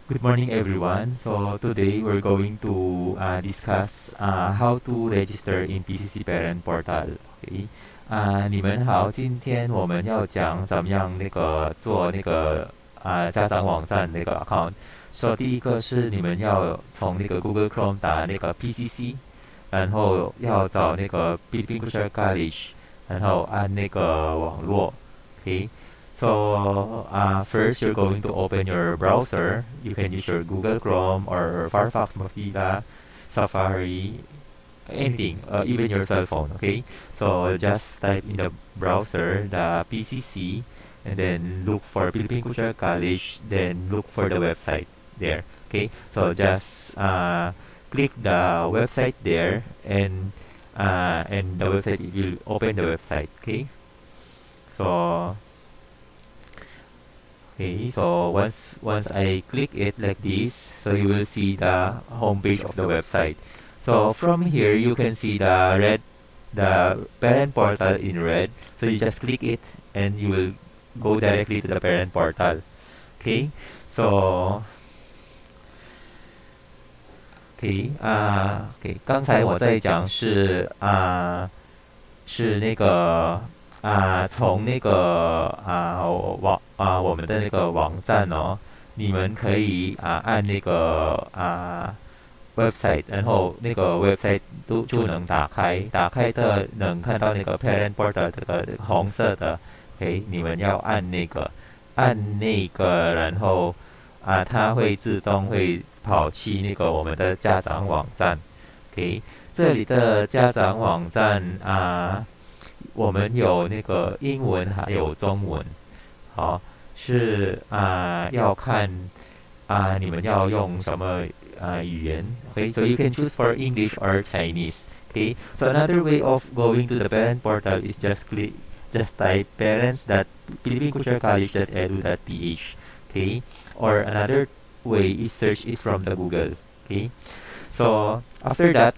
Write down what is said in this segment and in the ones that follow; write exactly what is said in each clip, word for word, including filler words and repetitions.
Good morning, everyone. So today we're going to uh, discuss uh, how to register in P C C Parent Portal. OK，啊、你们好，今天我们要讲怎么样那个做那个啊、家长网站那个 account。说、so, 第一个是你们要从那个 Google Chrome 打那个 P C C，然后要找那个 Philippine Cultural College，然后按那个网络。OK。So uh, first, you're going to open your browser. You can use your Google Chrome or Firefox, Mozilla, Safari, anything, uh, even your cell phone. Okay. So just type in the browser the P C C, and then look for Philippine Cultural College. Then look for the website there. Okay. So just uh, click the website there, and uh, and the website it will open the website. Okay. So. Okay, so once once I click it like this, so you will see the home page of the website. So from here you can see the red, the parent portal in red. So you just click it and you will go directly to the parent portal. Okay, so okay 啊、uh, ，OK，刚才我在讲是啊、uh, 是那个。啊、呃，从那个啊、呃、网啊、呃、我们的那个网站哦，你们可以啊、呃、按那个啊、呃、website， 然后那个 website 都就能打开，打开的能看到那个 parent portal 这个红色的，诶，你们要按那个按那个，然后啊、呃、它会自动会跑去那个我们的家长网站。OK， 这里的家长网站啊。呃我们有那个英文还有中文，好，是啊、呃，要看啊、呃，你们要用什么啊、呃、语言 ？Okay, so you can choose for English or Chinese. Okay, so another way of going to the parent portal is just click, just type parents dot philippine cultural college dot edu dot p h. Okay, or another way is search it from the Google. Okay, so after that,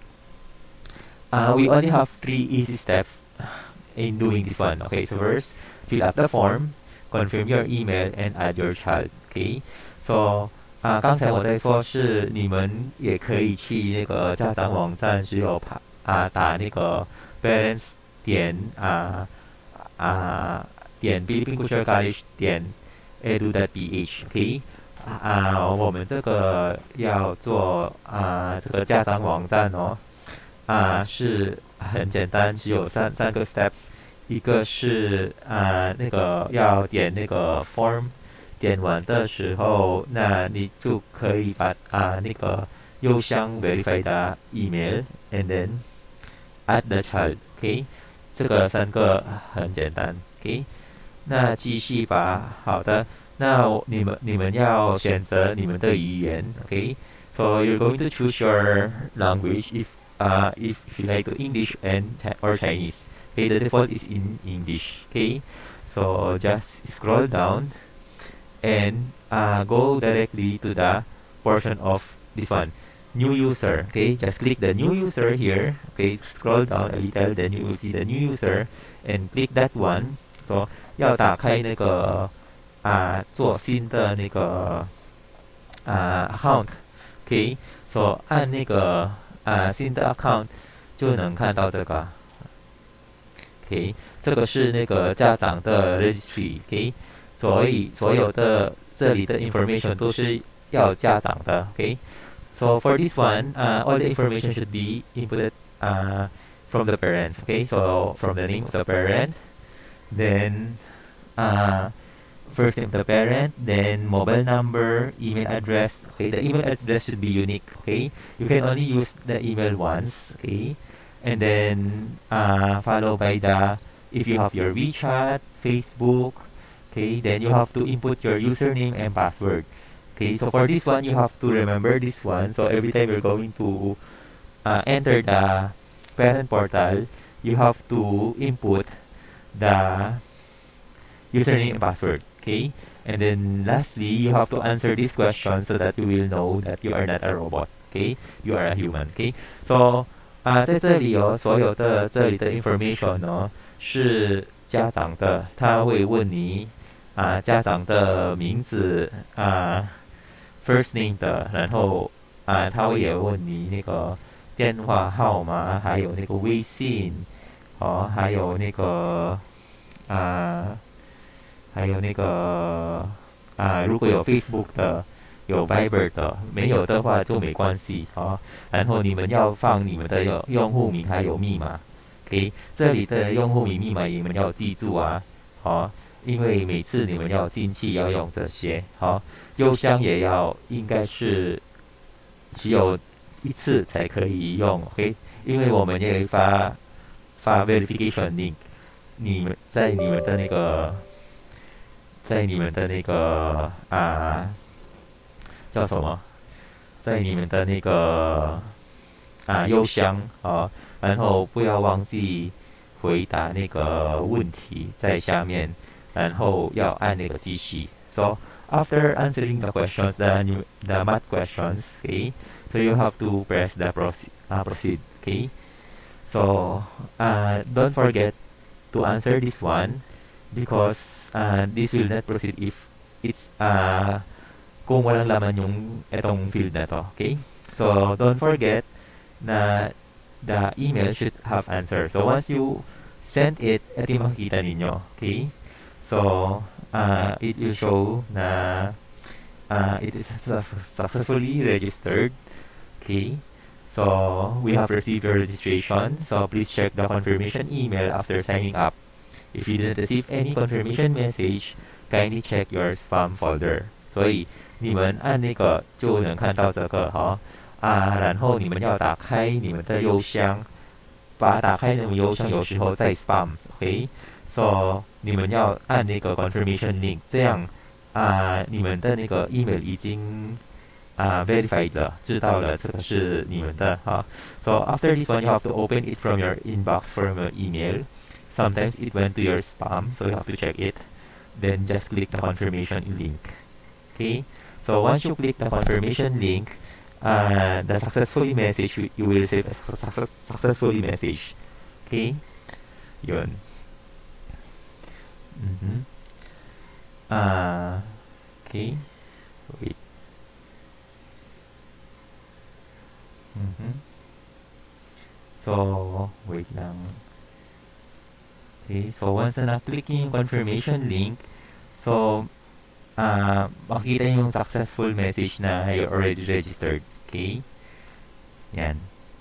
uh, we only have three easy steps in doing this one. Okay, so first, fill up the form, confirm your email, and add your child. Okay, so 啊、呃，刚才我在说是你们也可以去那个家长网站，只有爬啊打那个 parents 点啊啊点 Philippine Cultural College 点 edu dot p h。OK， 啊，我们这个要做啊这个家长网站哦。啊，是很简单，只有三三个 steps， 一个是啊那个要点那个 form， 点完的时候，那你就可以把啊那个邮箱 verify 的 email，and then add the child，OK， 这个三个很简单 ，OK， 那继续吧，好的，那你们你们要选择你们的语言 ，OK，so you're going to choose your language if Uh, if, if you like to English and or Chinese. Okay, the default is in English. Okay, so just scroll down and uh, go directly to the portion of this one, new user. Okay, just click the new user here. Okay, scroll down a little, then you will see the new user and click that one. So 要打开那个啊做新的那个啊 account. Okay, so 按那个。啊，新的 account 就能看到这个 ，OK， 这个是那个家长的 registry，OK， 所以所有的这里的 information 都是要家长的 ，OK，so for this one, uh, all the information should be inputted uh, from the parents, OK，so from the name of the parent, then uh, first name of the parent, then mobile number, email address. Okay, the email address should be unique. Okay, you can only use the email once. Okay, and then uh, followed by the if you have your WeChat, Facebook. Okay, then you have to input your username and password. Okay, so for this one you have to remember this one. So every time you're going to uh, enter the parent portal, you have to input the username and password. Okay, and then lastly, you have to answer this question so that you will know that you are not a robot. Okay, you are a human. Okay, so 啊、呃，在这里哦，所有的这里的 information 哦是家长的，他会问你啊、呃、家长的名字啊、呃 first name 的，然后啊，他会也问你那个电话号码，还有那个微信，哦，还有那个啊，还有那个啊，如果有 Facebook 的，有 Viber 的，没有的话就没关系哦。然后你们要放你们的用用户名还有密码，OK，这里的用户名密码你们要记住啊，好、因为每次你们要进去要用这些，好、邮箱也要应该是只有一次才可以用，OK，因为我们也会发发 verification link，你们在你们的那个在你们的那个啊叫什么？在你们的那个啊邮箱啊，然后不要忘记回答那个问题在下面，然后要按那个继续。So after answering the questions, the new, the math questions, okay, so you have to press the proceed, uh, proceed, okay. So uh, don't forget to answer this one because uh, this will not proceed if it's uh, kung walang laman yung itong field na to, okay? So don't forget na the email should have answer. So once you send it, ito yung makikita ninyo, okay? So uh, it will show na uh, it is successfully registered, okay? So we have received your registration. So please check the confirmation email after signing up. If you didn't receive any confirmation message, kindly check your spam folder. 所以你们按那个就能看到这个哈啊，然后你们要打开你们的邮箱，把打开那个邮箱有时候在 spam，OK，so 你们要按那个 confirmation link，这样啊，你们的那个 email 已经啊 verified 了，知道了这个是你们的哈。So after this one, you have to open it from your inbox from your email. Sometimes it went to your spam, so you have to check it. Then just click the confirmation link. Okay. So once you click the confirmation link, uh, the successfully message you will receive a success, successfully message. Okay. Yun. Mm-hmm. Uh, okay. Wait. Mm-hmm. So wait lang. Okay, so once na na-click yung confirmation link, so, uh, makikita yung successful message na you're already registered. Okay? Yan.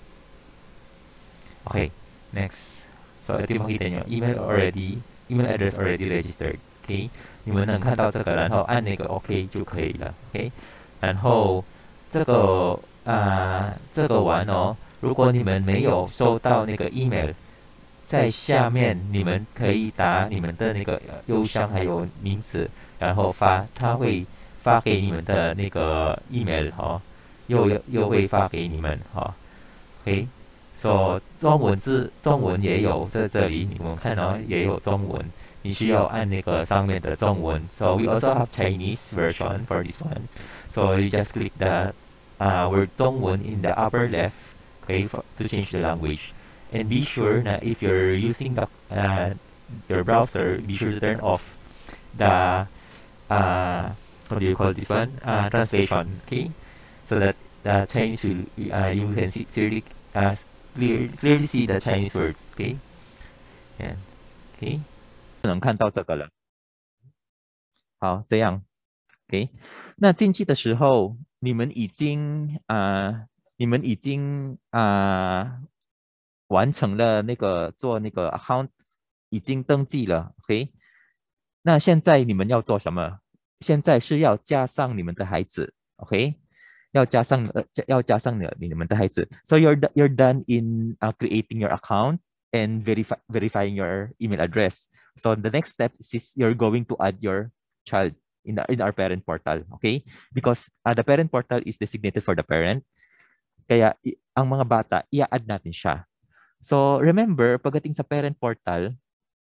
Okay, next. So, ito yung makikita nyo. Email already, email address already registered. Okay? 你们能看到这个，然后按那个 OK 就可以了。OK？ 然后，这个，啊、呃，这个完哦，如果你们没有收到那个 email，在下面你们可以打你们的那个邮箱还有名字，然后发，他会发给你们的那个 email 哈，又又会发给你们哈。OK， so 中文字中文也有在这里，你们看到也有中文，你需要按那个上面的中文。So we also have Chinese version for this one. So you just click the uh, word 中文 in the upper left, okay, for, to change the language. And be sure that if you're using the uh, your browser, be sure to turn off the uh, what do you call this one? Uh, translation, okay? So that the Chinese will uh, you can see clearly uh, clear, clearly see the Chinese words, okay? Yeah, okay. 能看到这个了。好，这样 ，OK。那进去的时候，你们已经啊、呃，你们已经啊。呃完成了那个做那个 account 已经登记了 ，OK？ 那现在你们要做什么？现在是要加上你们的孩子 ，OK？ 要加上呃要加上你你们的孩子。So you're you're done in uh, creating your account and verify verifying your email address. So the next step is you're going to add your child in the, in our parent portal, okay? Because uh, the parent portal is designated for the parent. Kaya ang mga bata, i-add natin siya. So, remember, pagdating sa parent portal,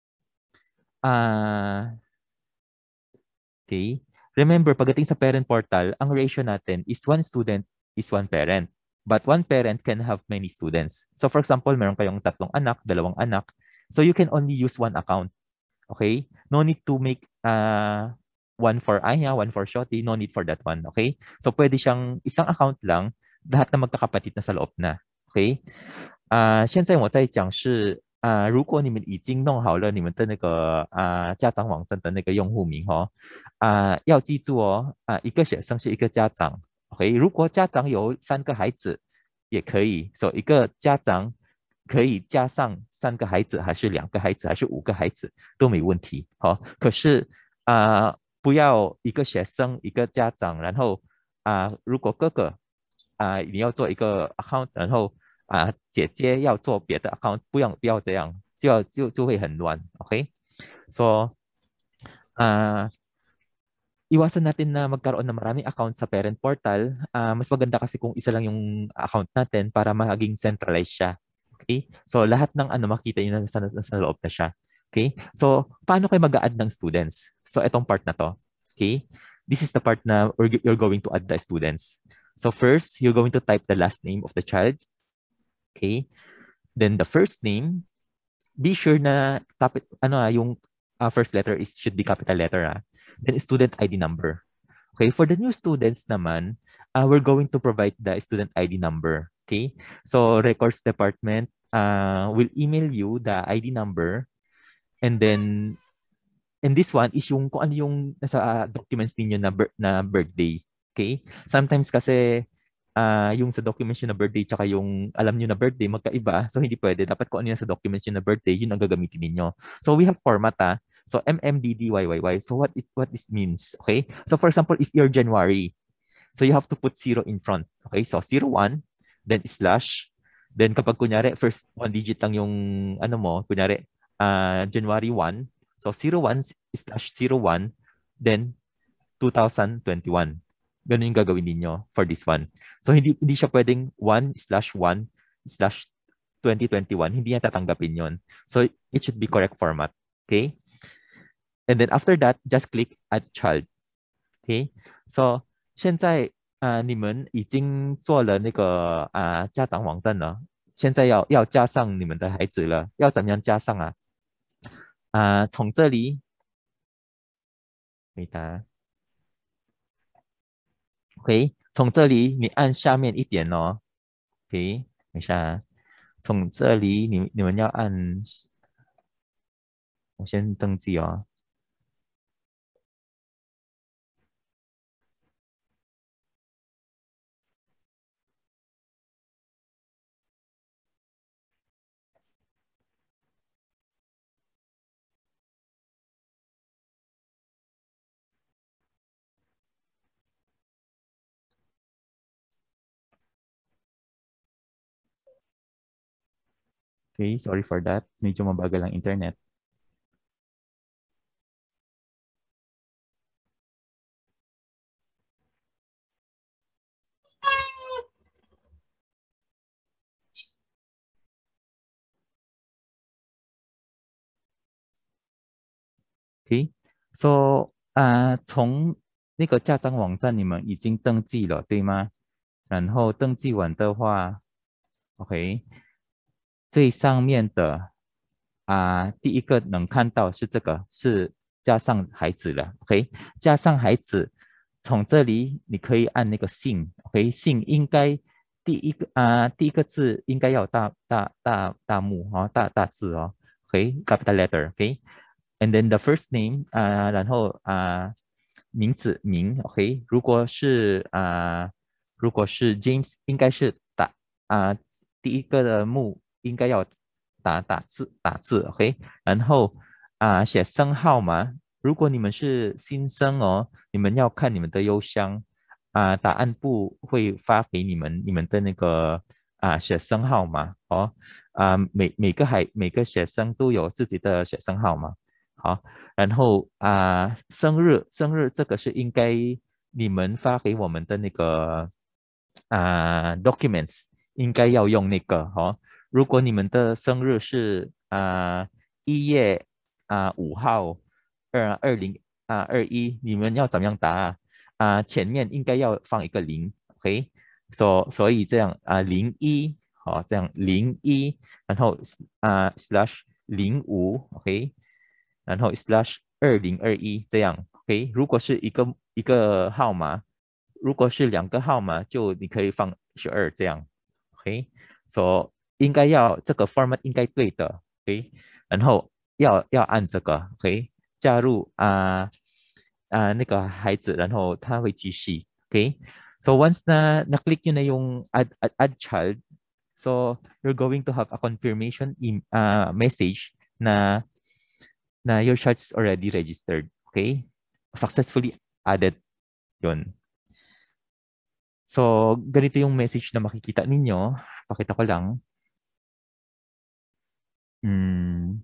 uh, okay, remember, pagdating sa parent portal, ang ratio natin is one student is one parent. But one parent can have many students. So, for example, meron kayong tatlong anak, dalawang anak. So, you can only use one account. Okay? No need to make uh, one for Aya, one for Shoti, no need for that one, okay? So pwede siyang isang account lang, lahat na magkakapatid na sa loob na, okay？啊、呃，现在我在讲是啊、呃，如果你们已经弄好了你们的那个啊、呃、家长网站的那个用户名哦，啊、呃，要记住哦，啊、呃，一个学生是一个家长，OK？如果家长有三个孩子也可以，所以一个家长可以加上三个孩子，还是两个孩子，还是五个孩子都没问题，好、哦。可是啊、呃，不要一个学生一个家长，然后啊、呃，如果哥哥啊、呃，你要做一个 account，然后啊，姐姐要做别的 account，不要不要这样，就要就就会很乱，okay？So, ah, iwasan natin na magkaroon ng maraming account sa parent portal. Ah, mas maganda kasi kung isa lang yung account natin para maging centralized siya. Okay? So, lahat ng ano makita niyo na nasa, nasa loob na siya. Okay? So, paano kayo mag-a-add ng students? So, itong part na to. Okay? This is the part na you're going to add the students. So, first, you're going to type the last name of the child. Okay? Then the first name, be sure na capi- ano ah, yung uh, first letter is should be capital letter ah. Then student I D number. Okay, for the new students naman, uh, we're going to provide the student I D number. Okay, so records department uh, will email you the I D number, and then and this one is yung kung ano yung nasa uh, documents ninyo na, bir- na birthday. Okay, sometimes kasi uh, yung sa documents nyo na birthday tsaka yung alam nyo na birthday magkaiba. So hindi pwede. Dapat kung ano yan sa documents nyo na birthday, yun ang gagamitin ninyo. So we have format ah. So M M D D Y Y Y. So what it, what this means? Okay? So for example, if you're January, so you have to put zero in front. Okay? So zero one, then slash, then kapag kunyari first one digit lang yung ano mo, kunyari uh, January one, so zero one slash zero one, then two thousand twenty-one. Ganun yung gagawin ninyo for this one. So, hindi, hindi siya pwedeng one slash one slash twenty twenty-one. Hindi niya tatanggapin yon. So, it should be correct format. Okay? And then after that, just click add child. Okay? So, 现在啊、呃，你们已经做了那个啊、呃、家长网站了，现在要要加上你们的孩子了，要怎么样加上啊？啊、呃，从这里回答。OK，从这里你按下面一点哦。OK，等一下啊，从这里你你们要按，我先登记哦。Okay, sorry for that. Medyo mabagal ang internet. OK， so 啊、呃，从那个家长网站你们已经登记了，对吗？然后登记完的话，OK，最上面的啊、呃，第一个能看到是这个，是加上孩子了，OK，加上孩子，从这里你可以按那个姓，OK，姓应该第一个啊、呃，第一个字应该要大大大大目哦，大大字哦，OK，capital letter，OK。And then the first name 啊、呃，然后啊、呃、名字名 OK，如果是啊、呃、如果是 James 应该是打啊、呃、第一个的目应该要打打字打字 OK，然后啊、呃、写生号码，如果你们是新生哦，你们要看你们的邮箱啊、呃，答案部会发给你们你们的那个啊、呃、学生号码哦啊、呃、每每个孩每个学生都有自己的学生号码。好，然后啊、呃，生日生日这个是应该你们发给我们的那个啊、呃、documents 应该要用那个哈、哦。如果你们的生日是啊一、呃、月啊五、呃、号二二零啊二一，你们要怎么样答啊？啊、呃、前面应该要放一个零 ，OK，所、so, 所以这样啊零一好这样零一，然后啊、呃、slash 零五 ，OK。然后 slash 二零二一这样 OK， 如果是一个一个号码，如果是两个号码，就你可以放十二这样。OK，so 应该要这个 format 应该对的。OK，然后要要按这个 OK 加入啊啊那个孩子，然后他会继续。OK，so once na na-click nyo na yung add, add, add child, so you're going to have a confirmation in, uh, message na na your child is already registered. Okay? Successfully added yun. So, ganito yung message na makikita ninyo. Pakita ko lang. Hmm.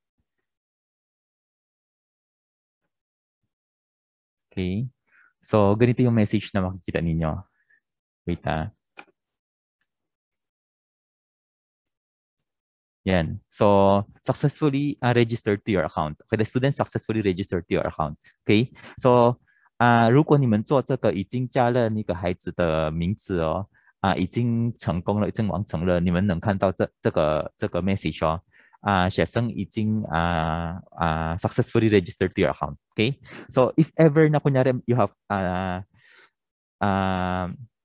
Okay. So, ganito yung message na makikita ninyo. Wait ah. Yan. So, successfully uh, registered to your account. Okay, the student successfully registered to your account. Okay, so 啊、呃，如果你们做这个已经加了那个孩子的名字哦，啊、呃，已经成功了，已经完成了，你们能看到这这个这个 message 哦，啊、呃，学生已经啊啊、呃呃、successfully registered to your account. Okay, so if ever na kunyari you have ah uh, uh,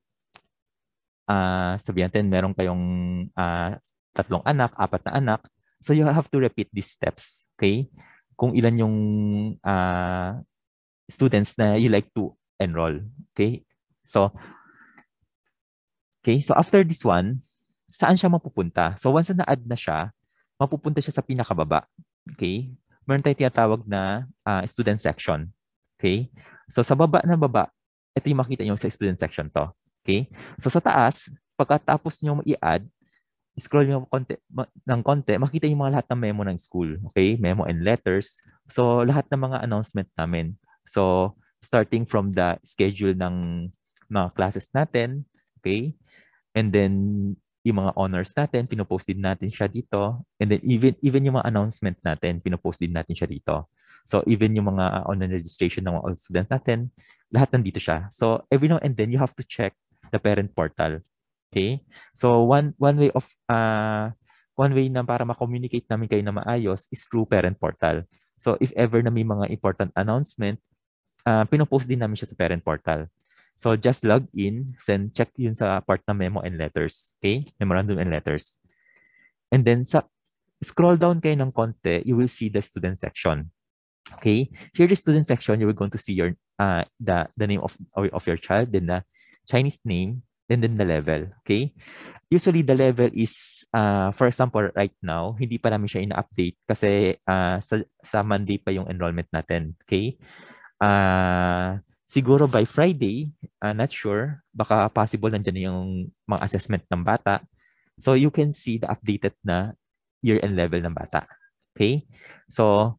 uh, sabihin natin meron kayong uh, tatlong anak, apat na anak. So you have to repeat these steps. Okay? Kung ilan yung uh, students na you like to enroll. Okay? So, okay. So after this one, saan siya mapupunta? So once na na-add na siya, mapupunta siya sa pinakababa. Okay? Meron tayong tinatawag na uh, student section. Okay? So sa baba na baba, ito yung makita nyo sa student section to. Okay? So sa taas, pagkatapos nyo i-add, scroll nyo konti, ma, ng konti, makita yung mga lahat ng memo ng school. Okay? Memo and letters. So, lahat ng mga announcement namin. So, starting from the schedule ng mga classes natin. Okay? And then, yung mga honors natin, pinopost din natin siya dito. And then, even, even yung mga announcement natin, pinopost din natin siya dito. So, even yung mga online registration ng mga student natin, lahat nandito siya. So, every now and then, you have to check the parent portal. Okay? So one one way of uh one way na para ma-communicate namin kayo na maayos is through parent portal. So if ever na may mga important announcement, uh, pinopost din namin siya sa parent portal. So just log in, then check yun sa part na memo and letters. Okay? Memorandum and letters. And then sa scroll down kayo ng konti, you will see the student section. Okay? Here the student section, you are going to see your uh the the name of of your child, then the Chinese name, and then the level. Okay? Usually, the level is, uh, for example, right now, hindi pa namin siya ina-update kasi uh, sa, sa Monday pa yung enrollment natin. Okay? Uh, siguro by Friday, uh, not sure, baka possible nandiyan yung mga assessment ng bata. So, you can see the updated na year and level ng bata. Okay? So,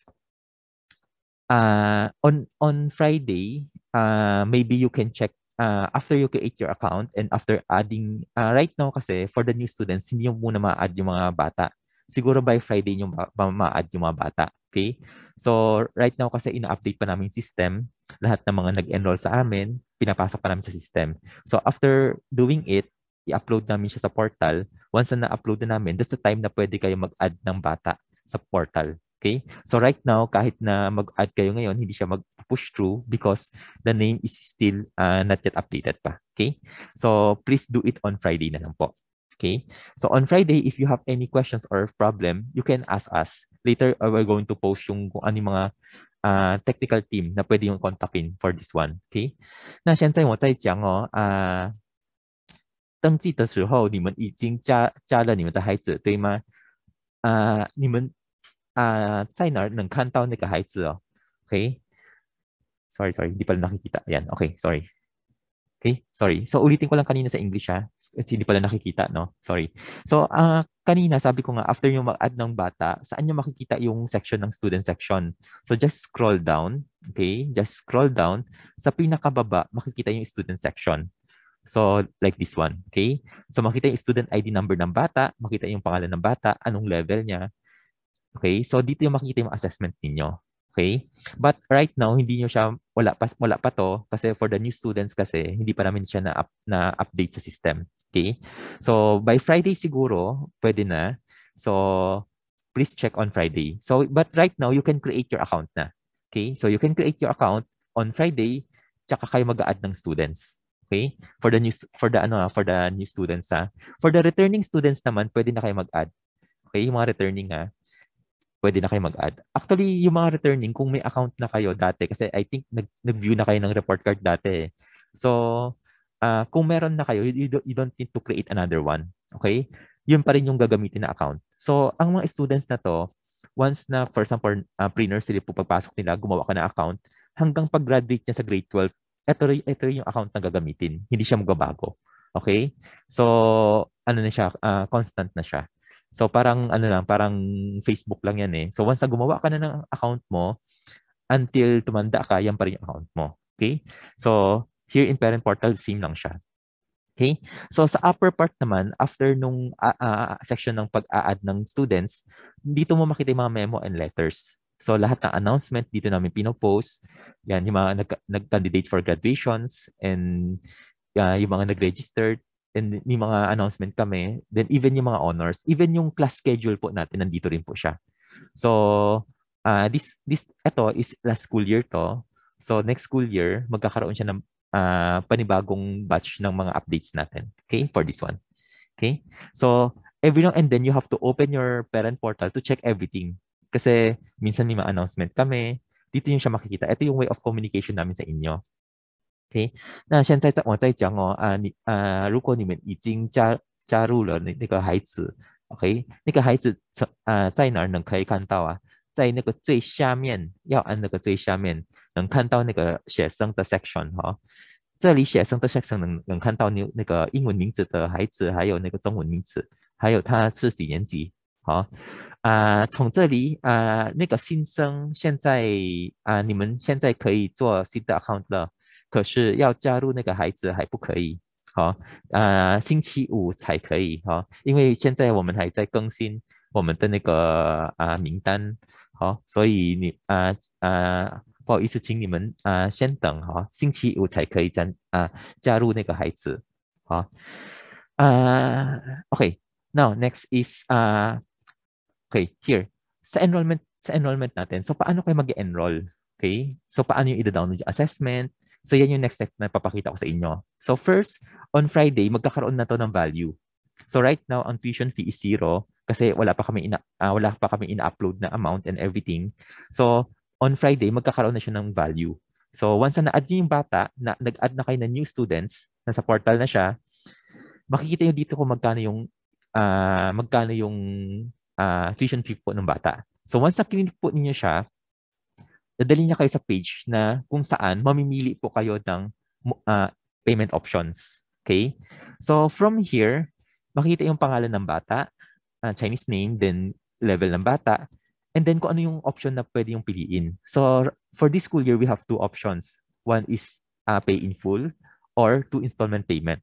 uh, on, on Friday, uh, maybe you can check Uh, after you create your account and after adding, uh, right now kasi for the new students, hindi yung muna ma-add yung mga bata. Siguro by Friday yung ma-add yung mga bata. Okay? So right now kasi ina-update pa namin system, lahat ng mga nag-enroll sa amin, pinapasok pa namin sa system. So after doing it, i-upload namin siya sa portal. Once na na-upload na namin, that's the time na pwede kayo mag-add ng bata sa portal. Okay? So right now, kahit na mag-add kayo ngayon, hindi siya mag-push through because the name is still uh, not yet updated pa. Okay? So please do it on Friday na lang po. Okay? So on Friday, if you have any questions or problem, you can ask us. Later, uh, we're going to post yung kung ano yung mga uh, technical team na pwede yung kontakin for this one. Okay? 那现在我在讲哦，啊、呃，登记的时候，你们已经加加了你们的孩子，对吗？啊、呃，你们 Ah, uh, 在哪能看到那个孩子哦 Okay? Sorry, sorry. Hindi pala nakikita. Ayan. Okay, sorry. Okay, sorry. So, ulitin ko lang kanina sa English ha. Hindi pala nakikita, no? Sorry. So, uh, kanina sabi ko nga, after yung mag-add ng bata, saan nyo makikita yung section ng student section? So, just scroll down. Okay? Just scroll down. Sa pinakababa, makikita yung student section. So, like this one. Okay? So, makita yung student I D number ng bata, makita yung pangalan ng bata, anong level niya. Okay? So, dito yung makikita yung assessment ninyo. Okay? But right now, hindi nyo siya, wala pa, wala pa to kasi for the new students kasi, hindi pa namin siya na-up, na-update sa system. Okay? So, by Friday siguro, pwede na. So, please check on Friday. So, but right now, you can create your account na. Okay? So you can create your account on Friday, tsaka kayo mag-add ng students. Okay? For the new for the ano for the new students ha. For the returning students naman, pwede na kayo mag-add. Okay, yung mga returning ha, pwede na kayo mag-add. Actually, yung mga returning, kung may account na kayo dati, kasi I think nag, nag-view na kayo ng report card dati. Eh. So, uh, kung meron na kayo, you, you don't need to create another one. Okay? Yun pa rin yung gagamitin na account. So, ang mga students na to, once na, for example, uh, pre-nursery po pagpasok nila, gumawa ka na account, hanggang pag-graduate niya sa grade twelve, ito, ito yung account na gagamitin. Hindi siya magbabago. Okay? So, ano na siya, uh, constant na siya. So parang ano lang, parang Facebook lang yan eh. So once na gumawa ka na ng account mo, until tumanda ka, yan pa rin yung account mo. Okay? So here in Parent Portal, same lang siya. Okay? So sa upper part naman, after nung uh, uh, section ng pag-a-add ng students, dito mo makita yung mga memo and letters. So lahat ng announcement dito namin pinopost. Yan, yung mga nag- nag-candidate for graduations and uh, yung mga nag-registered. And may mga announcement kami, then even yung mga honors, even yung class schedule po natin, nandito rin po siya. So, uh, this, this, ito is last school year to. So, next school year, magkakaroon siya ng uh, panibagong batch ng mga updates natin. Okay, for this one. Okay, so, every now and then, you have to open your parent portal to check everything. Kasi, minsan may mga announcement kami, dito yung siya makikita. Ito yung way of communication namin sa inyo. OK， 那现在在我在讲哦，啊，你啊，如果你们已经加加入了那那个孩子 ，OK， 那个孩子从啊在哪儿能可以看到啊？在那个最下面，要按那个最下面，能看到那个学生的 section 哈、哦。这里学生的 section 能能看到你那个英文名字的孩子，还有那个中文名字，还有他是几年级，好、哦。啊、呃，从这里啊、呃，那个新生现在啊、呃，你们现在可以做新的 account 了。可是要加入那个孩子还不可以，好、哦，呃，星期五才可以哈、哦，因为现在我们还在更新我们的那个啊、呃、名单，好、哦，所以你啊啊、呃呃、不好意思，请你们啊、呃、先等哈、哦，星期五才可以加啊、呃、加入那个孩子，好、哦，啊、呃、，OK，now next is 啊、uh,，OK here sa enrollment sa enrollment natin, so paano kayo mag-enroll? Okay? So, paano yung i-download yung assessment? So, yan yung next step na papakita ko sa inyo. So, first, on Friday, magkakaroon na to ng value. So, right now, ang tuition fee is zero kasi wala pa kami ina, uh, wala pa kami ina-upload na amount and everything. So, on Friday, magkakaroon na siya ng value. So, once na na-add nyo yung bata, na, nag-add na kayo ng new students, nasa portal na siya, makikita nyo dito kung magkano yung uh, magkano yung uh, tuition fee po ng bata. So, once na clinic po ninyo siya, dadali niya kayo sa page na kung saan mamimili po kayo ng uh, payment options. Okay? So, from here, makikita yung pangalan ng bata, uh, Chinese name, then level ng bata, and then kung ano yung option na pwede yung piliin. So, for this school year, we have two options. One is uh, pay in full or two installment payment.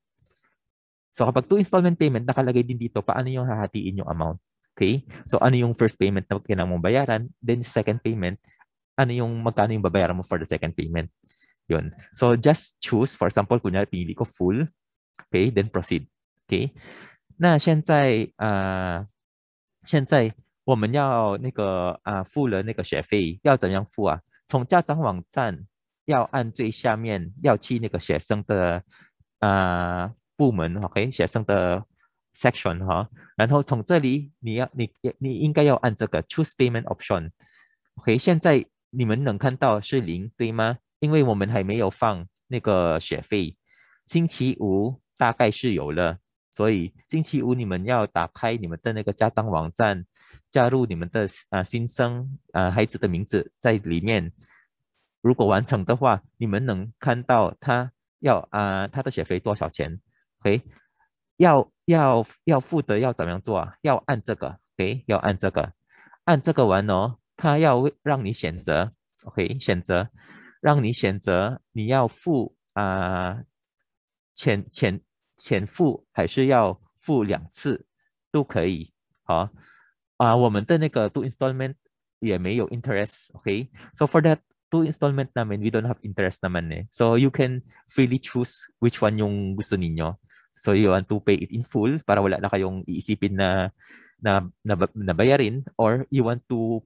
So, kapag two installment payment, nakalagay din dito paano yung hahatiin yung amount. Okay? So, ano yung first payment na kailangan mong bayaran, then second payment, ano yung magkano yung babayaran mo for the second payment. Yun. So, just choose. For example, kunyari, pinili ko full. Okay? Then proceed. Okay? 那现在呃，现在我们要那个啊、呃、付了那个学费，要怎样付啊？从家长网站要按最下面，要去那个学生的啊、呃、部门 ，OK？ 学生的 section 哈，然后从这里你要你你应该要按这个 choose payment option。OK？ 现在你们能看到是零，对吗？因为我们还没有放那个学费，星期五大概是有了，所以星期五你们要打开你们的那个家长网站，加入你们的啊、呃、新生啊、呃、孩子的名字在里面。如果完成的话，你们能看到他要啊、呃、他的学费多少钱 ？OK？ 要要要付的要怎么样做啊？要按这个 ，OK？ 要按这个，按这个完哦。他要让你选择 ，OK， 选择，让你选择你要付啊、呃、钱钱钱付还是要付两次都可以，好啊、呃，我们的那个 two installment 也没有 interest，OK，so、okay? for that two installment namin we don't have interest naman eh, so you can freely choose which one yung gusto ninyo. So you want to pay it in full para wala na kayong iisipin na na, na, na bayarin, or you want to pay it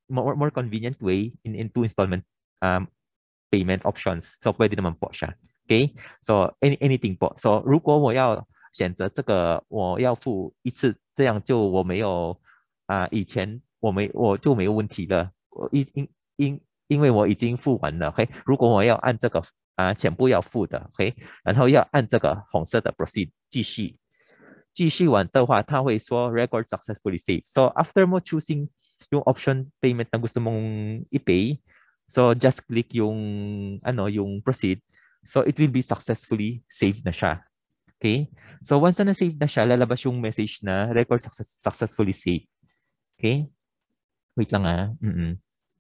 more, more convenient way in, in two installment um, payment options. So, pwede naman po siya. Okay? So, any, anything po. So, 如果我要选择这个，我要付一次，这样就我没有啊、呃，以前我没我就没有问题了。我因因因因为我已经付完了。OK， 如果我要按这个啊、呃，全部要付的。OK， 然后要按这个红色的 proceed 继续。继续完的话，它会说 record successfully saved. So after mo choosing yung option payment na gusto mong i-pay, so just click yung ano yung proceed. So it will be successfully saved na siya. Okay? So once na na-save na siya, lalabas yung message na record success, successfully saved. Okay? Wait lang ah. Mm-mm.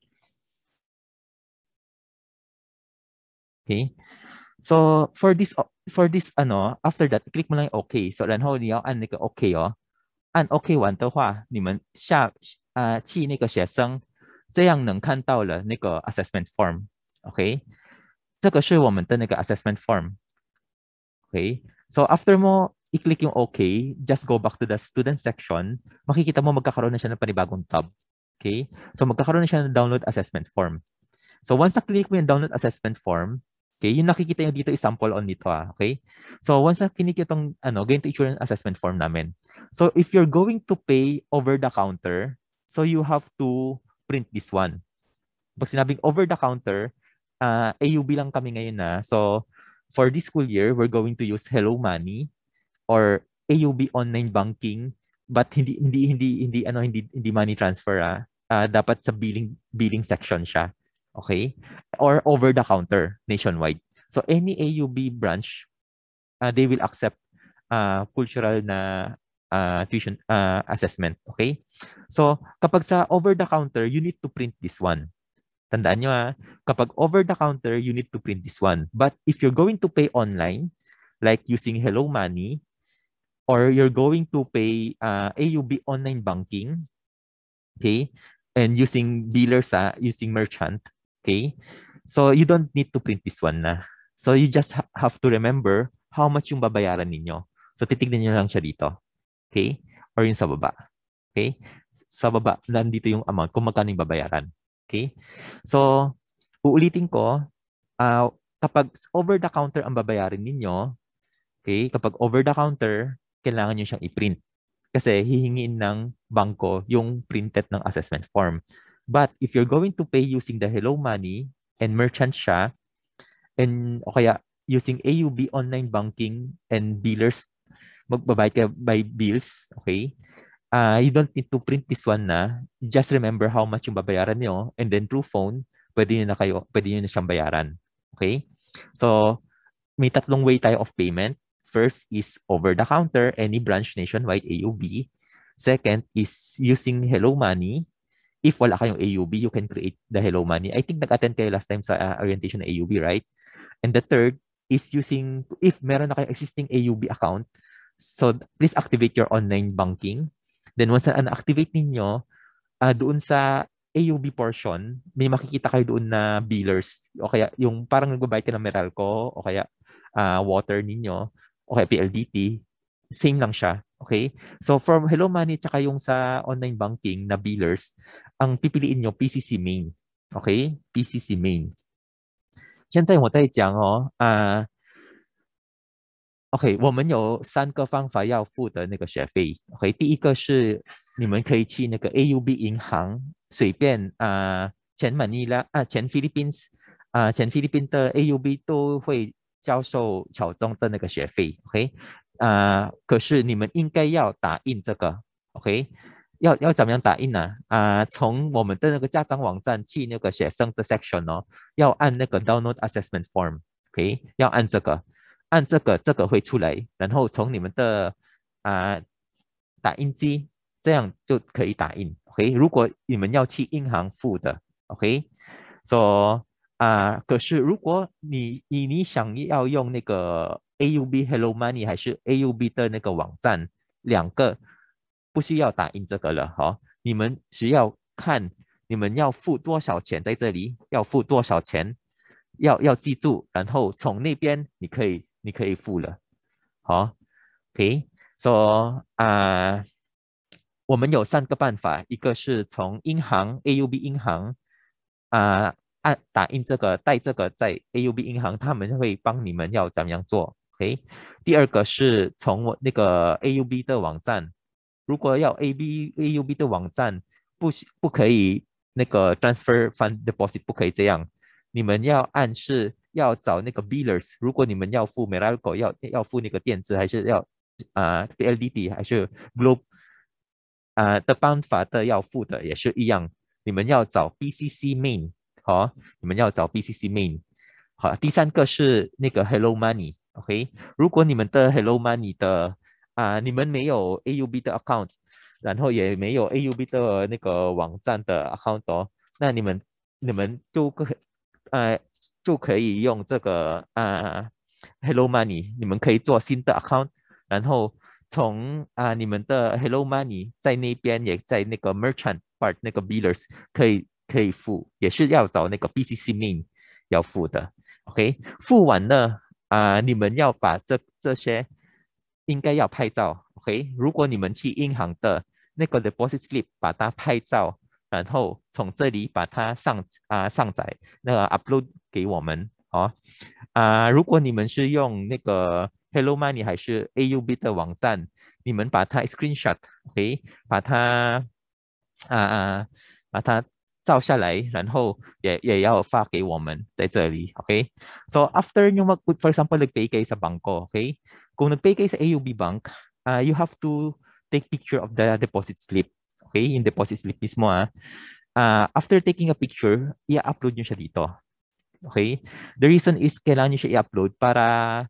Okay? So for this for this ano, after that, click mo lang yung okay. So 然后你要按那个 OK 哦。按 OK 完的话，你们下啊、呃、去那个学生，这样能看到了那个 assessment form。OK， 这个是我们的那个 assessment form。OK，so after mo i-click yung OK, just go back to the student section. Makikita mo magkakaroon na siya ng panibagong tab. Okay, so magkakaroon na siya ng download assessment form. So once na-click mo yung download assessment form, okay, yung nakikita nyo dito is sample on dito ah, okay? So once na kinik itong ano, ganito itsura yung assessment form namin. So if you're going to pay over the counter, so you have to print this one. Pag sinabing over the counter, uh, A U B lang kami ngayon na. So for this school year, we're going to use Hello Money or A U B online banking, but hindi hindi hindi hindi ano hindi hindi money transfer ah. Uh, dapat sa billing billing section siya. Okay? Or over the counter nationwide. So any A U B branch, uh, they will accept uh, cultural na uh, tuition uh, assessment. Okay? So kapag sa over the counter, you need to print this one. Tandaan nyo ah, kapag over the counter, you need to print this one. But if you're going to pay online, like using Hello Money, or you're going to pay uh, A U B online banking, okay, and using billers, ah, using merchant, okay, so you don't need to print this one na. So you just ha have to remember how much yung babayaran ninyo. So titignan nyo lang siya dito, okay, or yung sa baba, okay, sa baba, nandito yung amount kung magkano yung babayaran, okay. So uulitin ko, uh, kapag over the counter ang babayaran ninyo, okay, kapag over the counter, kailangan nyo siyang i-print. Kasi hihingin ng bangko yung printed ng assessment form. But if you're going to pay using the Hello Money and merchant siya, and o kaya using A U B online banking and billers, magbabayad ka by bills, okay? Uh, you don't need to print this one na. Just remember how much yung babayaran nyo, and then through phone, pwede nyo na kayo, pwede nyo na siyang bayaran. Okay? So, may tatlong way tayo of payment. First is over the counter, any branch nationwide A U B. Second is using Hello Money. If wala kayong A U B, you can create the Hello Money. I think nag-attend kayo last time sa uh, orientation ng A U B, right? And the third is using, if meron na kayong existing A U B account, so please activate your online banking. Then once na activate ninyo, uh, doon sa A U B portion, may makikita kayo doon na billers. O kaya yung parang nagbabayad ka ng Meralco, o kaya uh, water ninyo, okay, P L D T, same lang siya. Okay? So from Hello Money tsaka yung sa online banking na billers, ang pipiliin nyo P C C main. Okay? P C C main. 现在我在讲哦，啊、呃、，OK， 我们有三个方法要付的那个学费。OK， 第一个是你们可以去那个 A U B 银行，随便啊、呃，全马尼拉啊，全 Philippines 啊、呃，全 Philippines 的 A U B 都会教授小众的那个学费 ，OK， 啊、呃，可是你们应该要打印这个 ，OK， 要要怎么样打印呢？啊、呃，从我们的那个家长网站去那个学生的 section 哦，要按那个 download assessment form，OK， 要按这个，按这个，这个会出来，然后从你们的啊、呃、打印机这样就可以打印 ，OK， 如果你们要去银行付的 ，OK，so 啊、呃，可是如果你你你想要用那个 A U B Hello Money 还是 A U B 的那个网站，两个不需要打印这个了哈、哦，你们只要看你们要付多少钱在这里，要付多少钱，要要记住，然后从那边你可以你可以付了，好 ，OK，so 啊、呃。 我们有三个办法，一个是从银行 A U B 银行啊、按打印这个带这个在 A U B 银行，他们会帮你们要怎样做，OK？第二个是从我那个 A U B 的网站，如果要 A B A U B 的网站不不可以那个 transfer fund deposit 不可以这样，你们要按是要找那个 billers，如果你们要付 Meralco 要要付那个电子还是要啊、P L D D 还是 Globe 啊、的办法的要付的也是一样，你们要找 B C C Main 好、哦，你们要找 B C C Main 好，第三个是那个 Hello Money，OK？、如果你们的 Hello Money 的啊、你们没有 A U B 的 account，然后也没有 A U B 的那个网站的 account 哦，那你们你们就可呃就可以用这个啊、Hello Money，你们可以做新的 account，然后从啊、你们的 Hello Money 在那边也在那个 Merchant part 那个 billers 可以可以付，也是要找那个 B C C Main 要付的，OK？付完了啊、你们要把这这些应该要拍照，OK？如果你们去银行的那个 deposit slip 把它拍照，然后从这里把它上啊、上载，那个 upload 给我们哦。啊、如果你们是用那个 Hello Money 还是 A U B 的网站，你们把它 screenshot，OK？把它啊啊、把它照下来，然后也也要发给我们在这里，OK？So after nyo mag, for example, nag-pay kayo sa bangko, okay? Kung nag-pay kayo sa A U B Bank, uh, you have to take picture of the deposit slip. Okay? Yung deposit slip mismo ah. Uh, after taking a picture, i-upload nyo siya dito. Okay? The reason is kailangan nyo siya i-upload para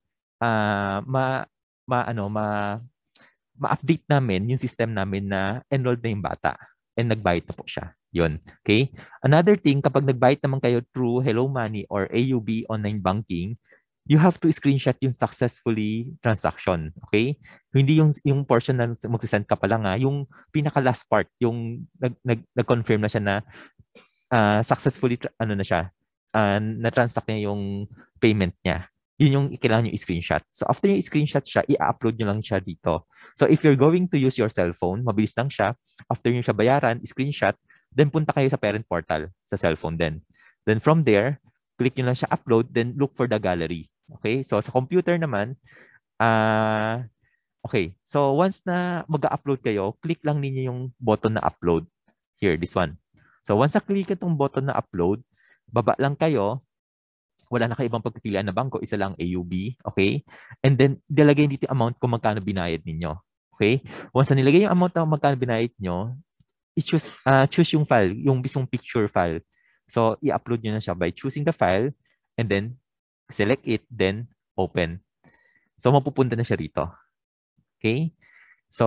uh, ma, ma, ano, ma, ma-update namin yung system namin na enrolled na yung bata and nagbayad na po siya. Yun. Okay? Another thing, kapag nagbayad naman kayo through Hello Money or A U B online banking, you have to screenshot yung successfully transaction. Okay? Hindi yung, yung portion na magsisend ka pa lang ha, yung pinaka last part, yung nag, nag, nag-confirm na siya na uh, successfully, ano na siya, uh, na-transact niya yung payment niya. Yun yung kailangan nyo i-screenshot. So after yung i-screenshot siya, i-upload nyo lang siya dito. So if you're going to use your cellphone, mabilis lang siya. After nyo siya bayaran, screenshot, then punta kayo sa parent portal sa cellphone din. Then from there, click nyo lang siya upload, then look for the gallery. Okay? So sa computer naman, ah uh, okay. So once na mag-upload kayo, click lang ninyo yung button na upload. Here, this one. So once na click itong button na upload, baba lang kayo, wala na kayo ibang pagpipilian na bangko, isa lang A U B, okay? And then, nilagay dito yung amount kung magkano binayad ninyo, okay? Once na nilagay yung amount na magkano binayad nyo, i-choose uh, choose yung file, yung mismong picture file. So, i-upload nyo na siya by choosing the file, and then, select it, then, open. So, mapupunta na siya rito. Okay? So,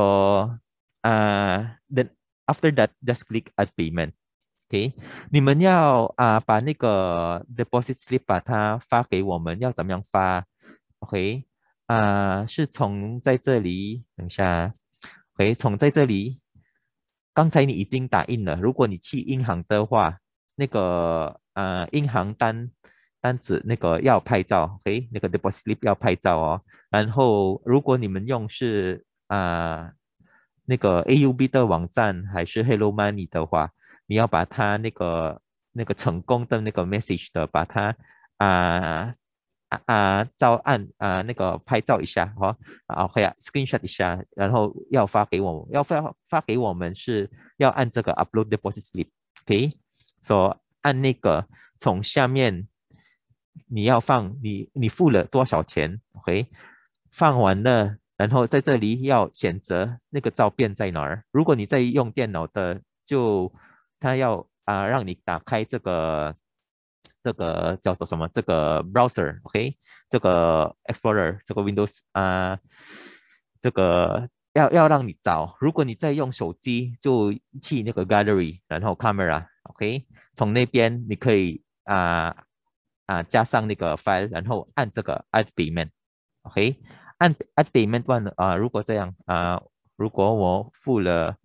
uh, then, after that, just click add payment. OK，你们要啊、呃、把那个 deposit slip 把它发给我们，要怎么样发 ？OK，啊、呃、是从在这里，等一下 ，OK，从在这里，刚才你已经打印了。如果你去银行的话，那个呃银行单单子那个要拍照，OK，那个 deposit slip 要拍照哦。然后如果你们用是啊、呃、那个 A U B 的网站还是 Hello Money 的话。你要把它那个那个成功的那个 message 的，把它啊啊啊照按啊那个拍照一下哈，啊 OK 啊 screenshot 一下，然后要发给我，要发发给我们是要按这个 upload deposit slip，OK，so 按那个从下面你要放你你付了多少钱 ，OK，放完了。然后在这里要选择那个照片在哪儿。如果你在用电脑的，就他要啊、呃、让你打开这个这个叫做什么？这个 browser，OK，、okay? 这个 Explorer， 这个 Windows 啊、呃，这个要要让你找。如果你在用手机，就去那个 Gallery， 然后 Camera，OK，、okay? 从那边你可以啊啊、呃呃、加上那个 file， 然后按这个 Add Payment，OK，、okay? 按 Add Payment one 啊、呃，如果这样啊、呃，如果我付了。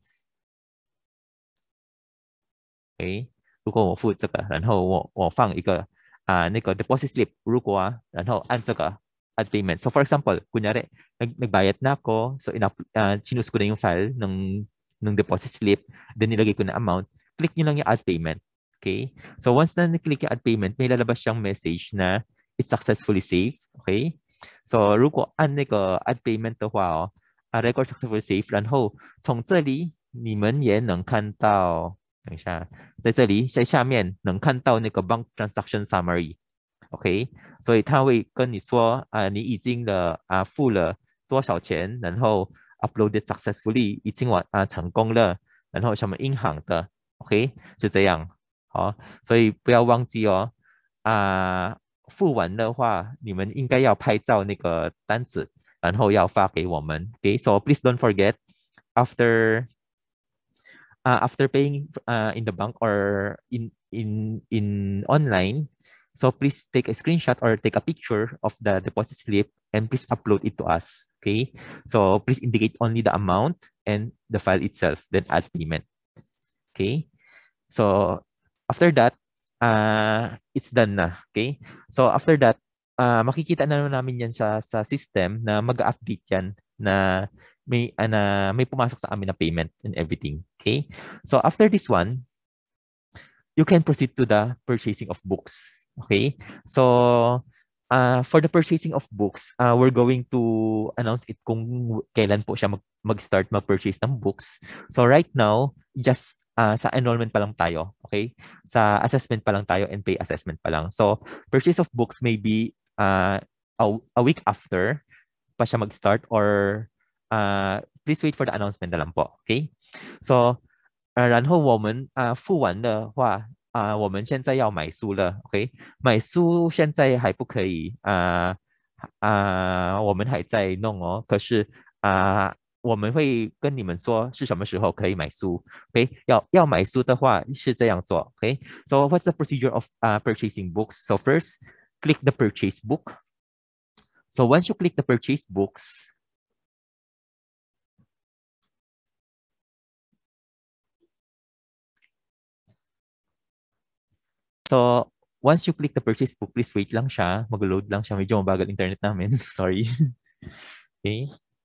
诶，如果我付这个，然后我我放一个啊、呃、那个 deposit slip， 如果啊，然後按這個 add payment. So for example, kunyari, nag nagbayad na ako, so in uh, sinus ko na yung file ng ng deposit slip, then nilagay ko na amount, click nyo lang yung add payment. Okay? So once na na-click yung add payment, may lalabas siyang message na it's successfully saved. Okay? So 如果按那个 add payment 的话哦，啊 record successfully saved，然后从这里你们也能看到，等一下，在这里在下面能看到那个 bank transaction summary。OK， 所以他会跟你说啊，你已经了啊付了多少钱，然后 uploaded successfully 已经完啊成功了，然后什么银行的 ，OK， 就这样，好，所以不要忘记哦，啊付完的话，你们应该要拍照那个单子，然后要发给我们 ，OK，so please don't forget after uh, after paying uh, in the bank or in in in online. So please take a screenshot or take a picture of the deposit slip and please upload it to us. Okay. So please indicate only the amount and the file itself, then add payment. Okay. So after that, uh, it's done na. Okay. So after that, uh, makikita na namin yan sa, sa system na mag-update yan na may, uh, na may pumasok sa amin na payment and everything. Okay. So after this one, you can proceed to the purchasing of books. Okay, so uh, for the purchasing of books, uh, we're going to announce it kung kailan po siya mag- mag-start mag-purchase ng books. So right now, just uh, sa enrollment pa lang tayo, okay? Sa assessment pa lang tayo and pay assessment pa lang. So purchase of books may be uh, a, a week after pa siya mag-start or uh, please wait for the announcement na lang po, okay? So 呃，然后我们啊、呃、付完的话啊、呃，我们现在要买书了 ，OK？ 买书现在还不可以啊啊、呃呃，我们还在弄哦。可是啊、呃，我们会跟你们说是什么时候可以买书 ，OK？ 要要买书的话是这样做 ，OK？So what's the procedure of uh, purchasing books? So first, click the purchase book. So once you click the purchase books, so, once you click the purchase book, please wait lang siya. Mag-load lang siya. Medyo mabagal internet namin. Sorry. Okay.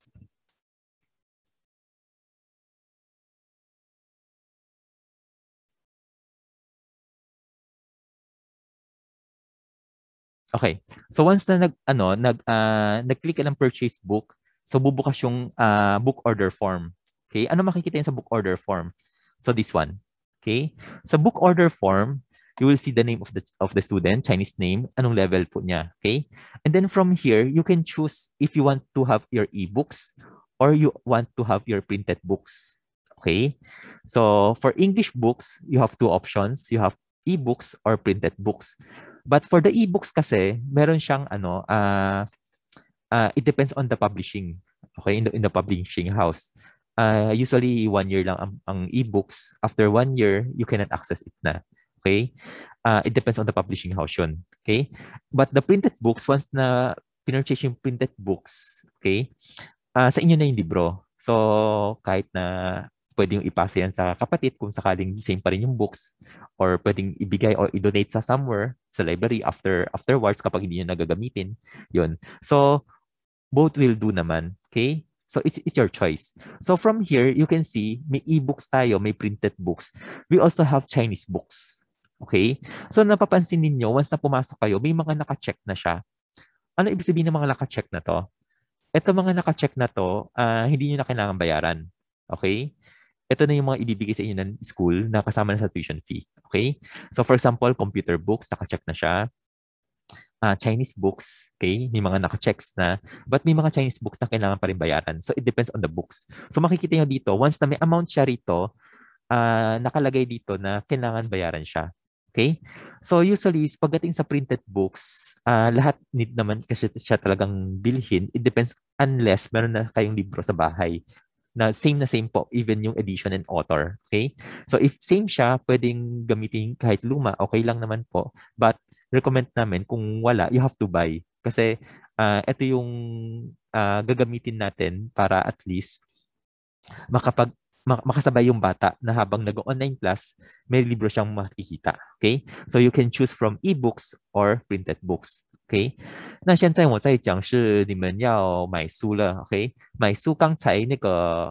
Okay. So once na nag ano, nag uh, nag-click ka ng purchase book, so bubukas yung uh, book order form. Okay? Ano makikita yun sa book order form? So this one. Okay? Sa book order form, you will see the name of the of the student, Chinese name, anong level po niya, okay? And then from here, you can choose if you want to have your e-books or you want to have your printed books, okay? So for English books, you have two options. You have e-books or printed books. But for the e-books kasi, meron siyang ano, uh, uh, it depends on the publishing, okay? In the, in the publishing house. Uh, usually, one year lang ang, ang e-books. After one year, you cannot access it na. Okay? Uh, it depends on the publishing house yun. Okay? But the printed books, once na pinurchase yung printed books, okay, uh, sa inyo na yung libro. So, kahit na pwedeng ipasa yan sa kapatid kung sakaling same pa rin yung books or pwedeng ibigay or i-donate sa somewhere sa library after afterwards kapag hindi nyo nagagamitin. Yun. So, both will do naman. Okay? So it's, it's your choice. So from here, you can see may e-books tayo, may printed books. We also have Chinese books. Okay? So napapansin ninyo, once na pumasok kayo, may mga naka-check na siya. Ano ibig sabihin ng mga naka-check na to? Ito mga naka-check na to, uh, hindi nyo na kailangan bayaran. Okay? Ito na yung mga ibibigay sa inyo ng school na kasama na sa tuition fee. Okay? So for example, computer books, naka-check na siya. Uh, Chinese books, okay? May mga naka-checks na. But may mga Chinese books na kailangan pa rin bayaran. So it depends on the books. So makikita nyo dito, once na may amount siya rito, uh, nakalagay dito na kailangan bayaran siya. Okay? So usually, pagdating sa printed books, uh, lahat need naman kasi siya talagang bilhin. It depends unless meron na kayong libro sa bahay na same na same po, even yung edition and author. Okay? So if same siya, pwedeng gamitin kahit luma, okay lang naman po. But recommend namin kung wala, you have to buy. Kasi uh, ito yung uh, gagamitin natin para at least makapag makasabay yung bata na habang nag-online class, may libro siyang makikita. Okay? So you can choose from e-books or printed books. Okay? 那现在我在讲是你们要买书了 OK? 买书刚才那个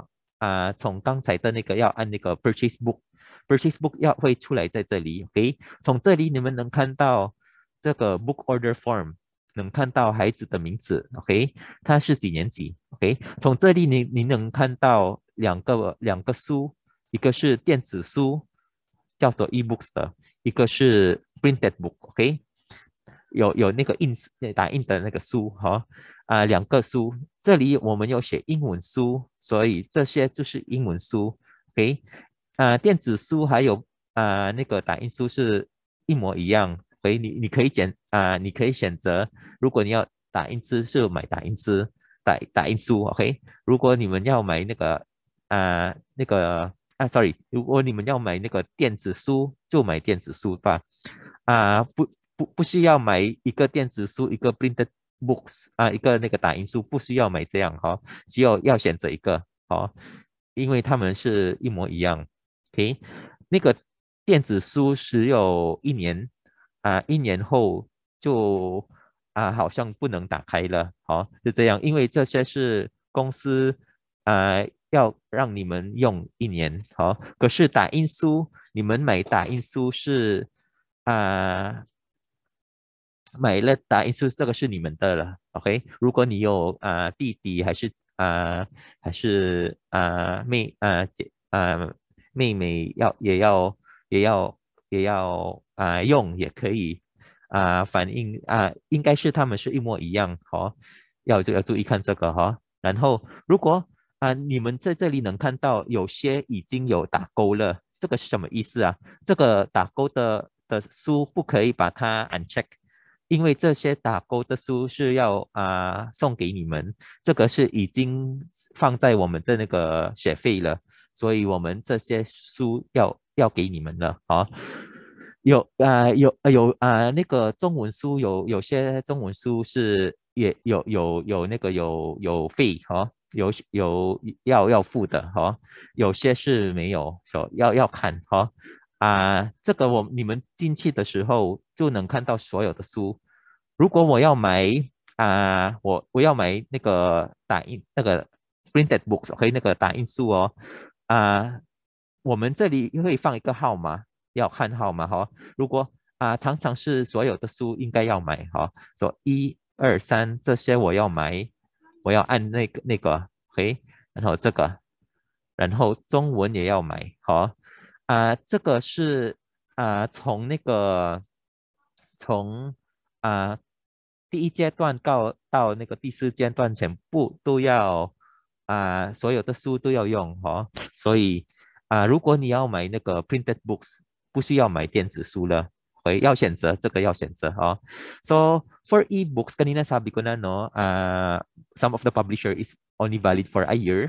啊、从刚才的那个要按那个 purchase book，purchase book 要会出来在这里，OK，从这里你们能看到这个 book order form，能看到孩子的名字，OK，他是几年级，OK，从这里你你能看到两个两个书，一个是电子书，叫做 e-books 的，一个是 printed book，OK，有有那个印打印的那个书哈，啊、两个书，这里我们有写英文书，所以这些就是英文书，OK，啊、电子书还有啊、那个打印书是一模一样，所以你你可以选啊、你可以选择，如果你要打印支是买打印支打打印书，OK，如果你们要买那个啊、那个啊，sorry，如果你们要买那个电子书就买电子书吧，啊、不不不需要买一个电子书一个 printed books 啊，一个那个打印书不需要买这样哈、哦，只有要选择一个哦，因为他们是一模一样。OK，那个电子书只有一年啊，一年后就啊好像不能打开了，好、哦，就这样，因为这些是公司啊要让你们用一年，好、哦，可是打印书你们买打印书是啊。买了打印书，这个是你们的了，OK？如果你有啊、呃弟弟还是啊、呃、还是啊、呃、妹啊、呃、姐啊、呃、妹妹要也要也要也要啊、呃、用也可以啊、呃、反映啊、呃、应该是他们是一模一样，好、哦，要要注意看这个哈、哦。然后如果啊、呃、你们在这里能看到有些已经有打勾了，这个是什么意思啊？这个打勾的的书不可以把它 uncheck。因为这些打勾的书是要啊、呃送给你们，这个是已经放在我们的那个学费了，所以我们这些书要要给你们了啊。有啊、呃、有呃有啊、呃、那个中文书有有些中文书是也有有有那个有有费哈、哦，有有要要付的哈、哦，有些是没有，说要要看哈。哦啊，这个我你们进去的时候就能看到所有的书。如果我要买啊，我我要买那个打印那个 printed books，OK，那个打印书哦，啊，我们这里会放一个号码，要看号码哈。如果啊，常常是所有的书应该要买哈，说一二三这些我要买，我要按那个那个，OK，然后这个，然后中文也要买，好。啊、这个是啊、从那个从啊、第一阶段到到那个第四阶段全部都要啊、所有的书都要用哦，所以啊、如果你要买那个 printed books，不需要买电子书了。Okay, 要选择这个要选择哦。So for e-books, kanina sabi ko na no, uh, some of the publisher is only valid for a year.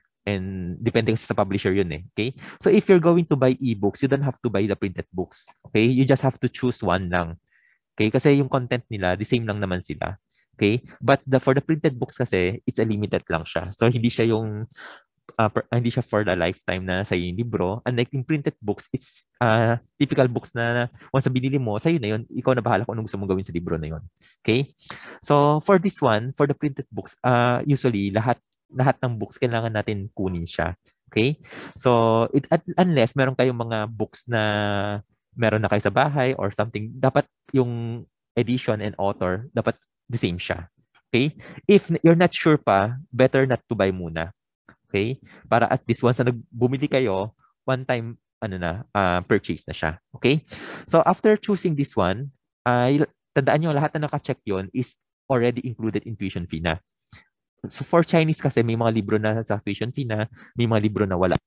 And depending sa publisher yun eh. Okay? So if you're going to buy ebooks, you don't have to buy the printed books. Okay? You just have to choose one lang. Okay? Kasi yung content nila, the same lang naman sila. Okay? But the for the printed books kasi, it's a limited lang siya. So hindi siya yung uh, per, hindi siya for the lifetime na sa yung libro. Unlike yung printed books, it's uh, typical books na once na binili mo, sa'yo na yun, ikaw na bahala kung anong gusto mong gawin sa libro na yun. Okay? So for this one, for the printed books, uh, usually lahat lahat ng books kailangan natin kunin siya. Okay? So it, unless meron kayong mga books na meron na kayo sa bahay or something, dapat yung edition and author, dapat the same siya. Okay? If you're not sure pa, better not to buy muna. Okay? Para at least once na bumili kayo, one time ano na, uh, purchase na siya. Okay? So after choosing this one, ay uh, tandaan nyo lahat na naka-check yon is already included in tuition fee na. So for Chinese kasi may mga libro na sa tuition fee na, may mga libro na wala.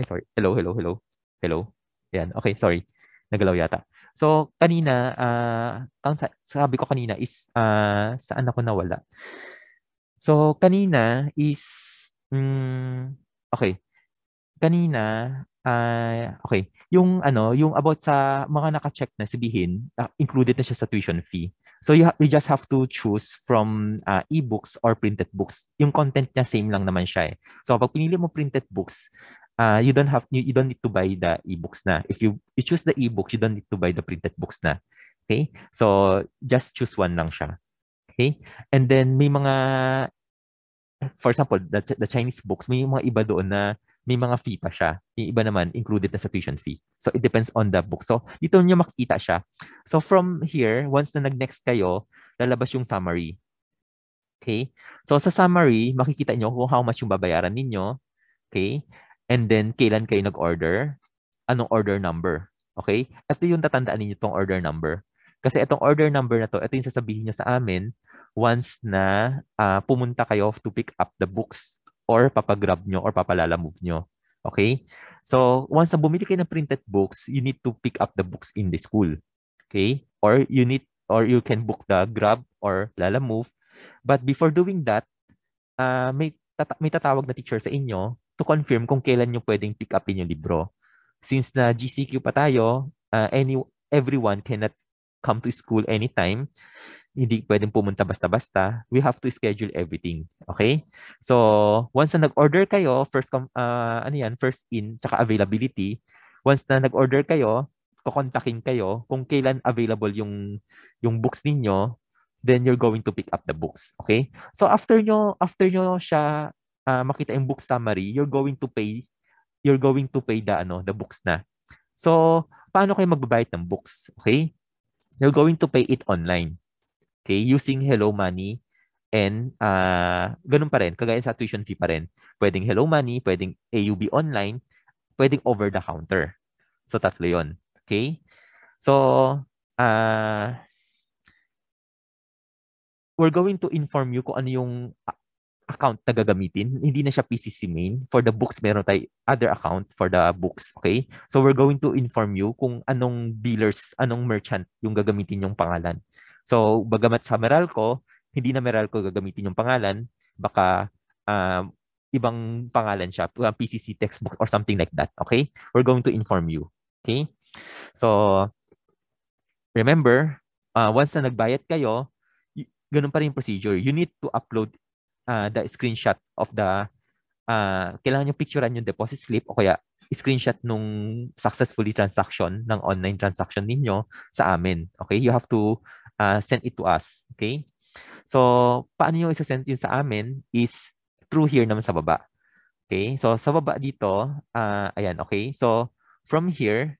Ay, sorry. Hello, hello, hello. Hello. Yan. Okay, sorry. Nagalaw yata. So, kanina, ah, ang sa- sabi ko kanina is, ah, saan ako nawala? So, kanina is, mm, okay. Kanina, ah, okay. Yung ano, yung about sa mga naka-check na sabihin, ah, included na siya sa tuition fee. So you, ha- you just have to choose from ah, e-books or printed books. Yung content niya same lang naman siya eh. So pag pinili mo printed books, ah, you don't have you, you don't need to buy the e-books na. If you you choose the e-books, you don't need to buy the printed books na. Okay? So just choose one lang siya. Okay? And then may mga, for example, the, the Chinese books, may mga iba doon na may mga fee pa siya. Yung iba naman, included na sa tuition fee. So, it depends on the book. So, dito niyo makikita siya. So, from here, once na nag-next kayo, lalabas yung summary. Okay? So, sa summary, makikita niyo kung how much yung babayaran ninyo. Okay? And then, kailan kayo nag-order? Anong order number? Okay? Ito yung tatandaan ninyo itong order number. Kasi itong order number na to, ito yung sasabihin niyo sa amin once na ah, pumunta kayo to pick up the books or papagrab nyo or papalala move nyo. Okay? So, once na bumili kayo ng printed books, you need to pick up the books in the school. Okay? Or you need or you can book the Grab or Lala Move. But before doing that, ah, may tata- may tatawag na teacher sa inyo to confirm kung kailan nyo pwedeng pick upin yung libro. Since na G C Q pa tayo, ah, any everyone cannot come to school anytime. Hindi pwedeng pumunta basta-basta. We have to schedule everything. Okay? So, once na nag-order kayo, first com- ah, ano yan, first in, tsaka availability. Once na nag-order kayo, kukontakin kayo kung kailan available yung yung books ninyo, then you're going to pick up the books. Okay? So, after nyo, after nyo siya ah, makita yung book summary, you're going to pay you're going to pay the ano, the books na. So, paano kayo magbabayad ng books? Okay? You're going to pay it online. Okay? Using Hello Money and uh, ganun pa rin, kagaya sa tuition fee pa rin. Pwedeng Hello Money, pwedeng A U B online, pwedeng over the counter. So, tatlo yun. Okay? So, uh, we're going to inform you kung ano yung account na gagamitin. Hindi na siya P C C main. For the books, meron tayo other account for the books. Okay? So, we're going to inform you kung anong dealers, anong merchant yung gagamitin yung pangalan. So, bagamat sa Meralco, hindi na Meralco gagamitin yung pangalan, baka um, ibang pangalan siya, uh, P C C textbook or something like that. Okay? We're going to inform you. Okay? So, remember, uh, once na nagbayad kayo, y- ganun pa rin yung procedure. You need to upload uh, the screenshot of the, uh, kailangan nyo picturean yung deposit slip o kaya screenshot nung successfully transaction ng online transaction ninyo sa amin. Okay? You have to uh, send it to us. Okay? So, paano nyo isa-send yun sa amin is through here naman sa baba. Okay? So, sa baba dito, uh, ayan, okay? So, from here,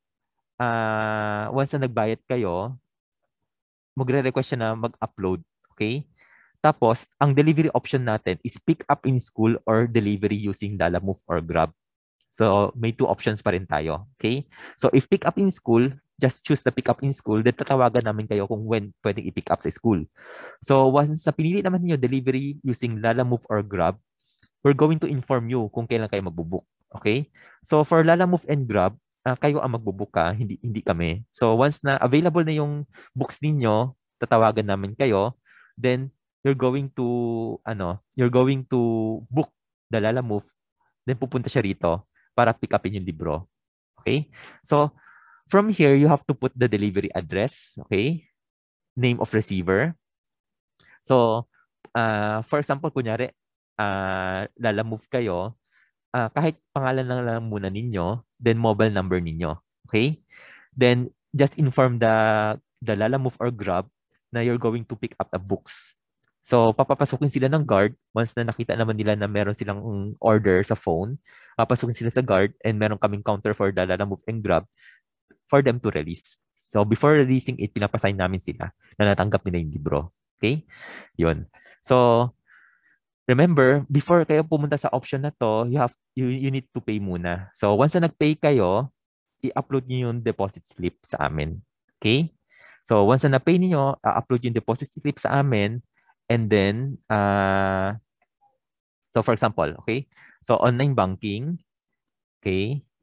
uh, once na nagbayad kayo, magre-request siya na mag-upload. Okay? Tapos, ang delivery option natin is pick up in school or delivery using Lalamove or Grab. So, may two options pa rin tayo. Okay? So, if pick up in school, just choose the pick up in school, then tatawagan namin kayo kung when pwedeng i-pick up sa school. So, once sa pinili naman niyo delivery using Lalamove or Grab, we're going to inform you kung kailan kayo magbubook. Okay? So, for Lalamove and Grab, uh, kayo ang magbubook ka, hindi, hindi kami. So, once na available na yung books ninyo, tatawagan namin kayo, then you're going to, ano, you're going to book the Lalamove, then pupunta siya rito para pick upin yung libro. Okay? So, from here, you have to put the delivery address, okay? Name of receiver. So, uh, for example, kunyari, uh, Lalamove kayo, uh, kahit pangalan lang lang muna ninyo, then mobile number ninyo. Okay? Then, just inform the, the Lalamove or Grab na you're going to pick up the books. So, papapasukin sila ng guard. Once na nakita naman nila na meron silang order sa phone, papasukin sila sa guard and meron kaming counter for the Lalamove and Grab for them to release. So, before releasing it, pinapasign namin sila na natanggap nila yung libro. Okay? Yun. So, remember, before kayo pumunta sa option na to, you have you, you need to pay muna. So, once na nag-pay kayo, i-upload niyo yung deposit slip sa amin. Okay? So, once na na-pay niyo, i-upload yung deposit slip sa amin and then uh, so for example, okay? So, online banking, okay?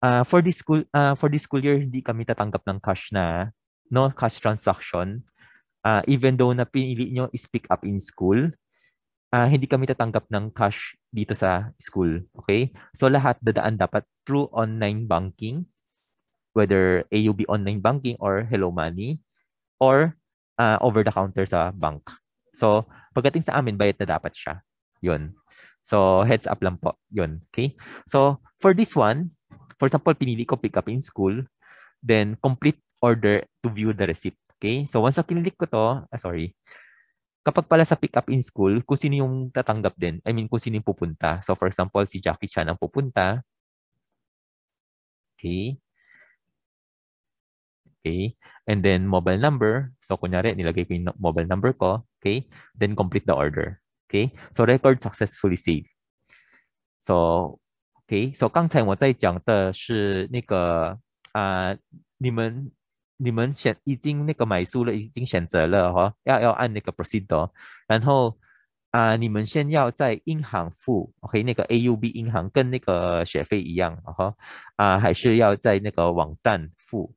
uh, for this school uh, for this school year, hindi kami tatanggap ng cash na no cash transaction. Uh, even though na pinili nyo is pick up in school, uh, hindi kami tatanggap ng cash dito sa school. Okay? So lahat dadaan dapat through online banking, whether A U B online banking or Hello Money or uh, over the counter sa bank. So pagdating sa amin, bayad na dapat siya. Yun. So heads up lang po. Yun. Okay? So for this one, for example, pinili ko pick up in school, then complete order to view the receipt. Okay? So once na pinili ko to, ah, sorry, kapag pala sa pick up in school, kung sino yung tatanggap din, I mean, kung sino yung pupunta. So for example, si Jackie Chan ang pupunta. Okay? Okay? And then mobile number. So kunyari, nilagay ko yung mobile number ko. Okay? Then complete the order. Okay? So record successfully saved. So OK， so 刚才我在讲的是那个啊、呃，你们你们选已经那个买书了，已经选择了哈、哦，要要按那个 proceed 哦，然后啊、呃，你们先要在银行付 ，OK， 那个 A U B 银行跟那个学费一样，哈啊、呃，还是要在那个网站付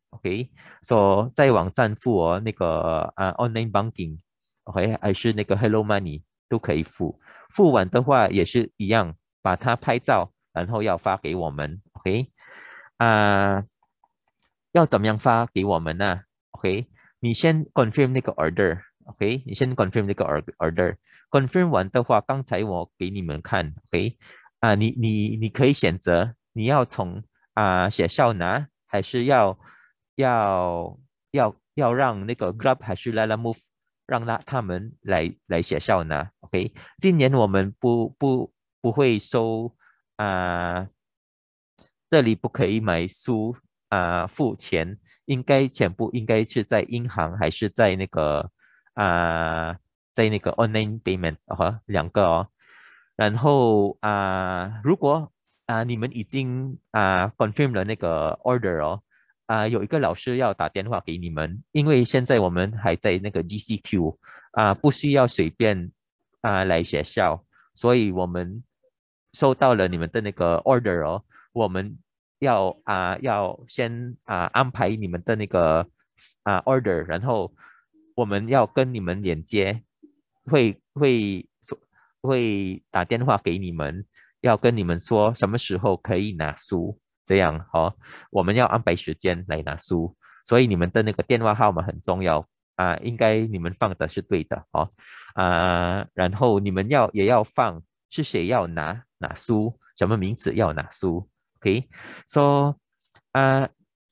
，OK，so 在网站付哦，那个啊、呃、online banking，OK， 还是那个 Hello Money 都可以付，付完的话也是一样，把它拍照。然后要发给我们 ，OK， 啊、呃，要怎么样发给我们呢 ？OK， 你先 confirm 那个 order，OK， 你先 confirm 那个 order，confirm 完的话，刚才我给你们看 ，OK， 啊、呃，你你你可以选择你要从啊、呃、学校拿，还是要要要要让那个 Grab 还是 Lalamove 让那他们来来学校拿 ，OK， 今年我们不不不会收。啊、呃，这里不可以买书啊、呃，付钱，应该全部应该是在银行还是在那个啊、呃，在那个 online payment 哈，两个哦。然后啊、呃，如果啊、呃、你们已经啊、呃、confirm 了那个 order 哦，啊、呃、有一个老师要打电话给你们，因为现在我们还在那个 G C Q 啊、呃，不需要随便啊、呃、来学校，所以我们。收到了你们的那个 order 哦，我们要啊、呃、要先啊、呃、安排你们的那个啊、呃、order，然后我们要跟你们连接，会会会打电话给你们，要跟你们说什么时候可以拿书，这样哦，我们要安排时间来拿书，所以你们的那个电话号码很重要啊、呃，应该你们放的是对的哦啊、呃，然后你们要也要放。是谁要拿拿书，什么名字要拿书 ，okay? So, uh,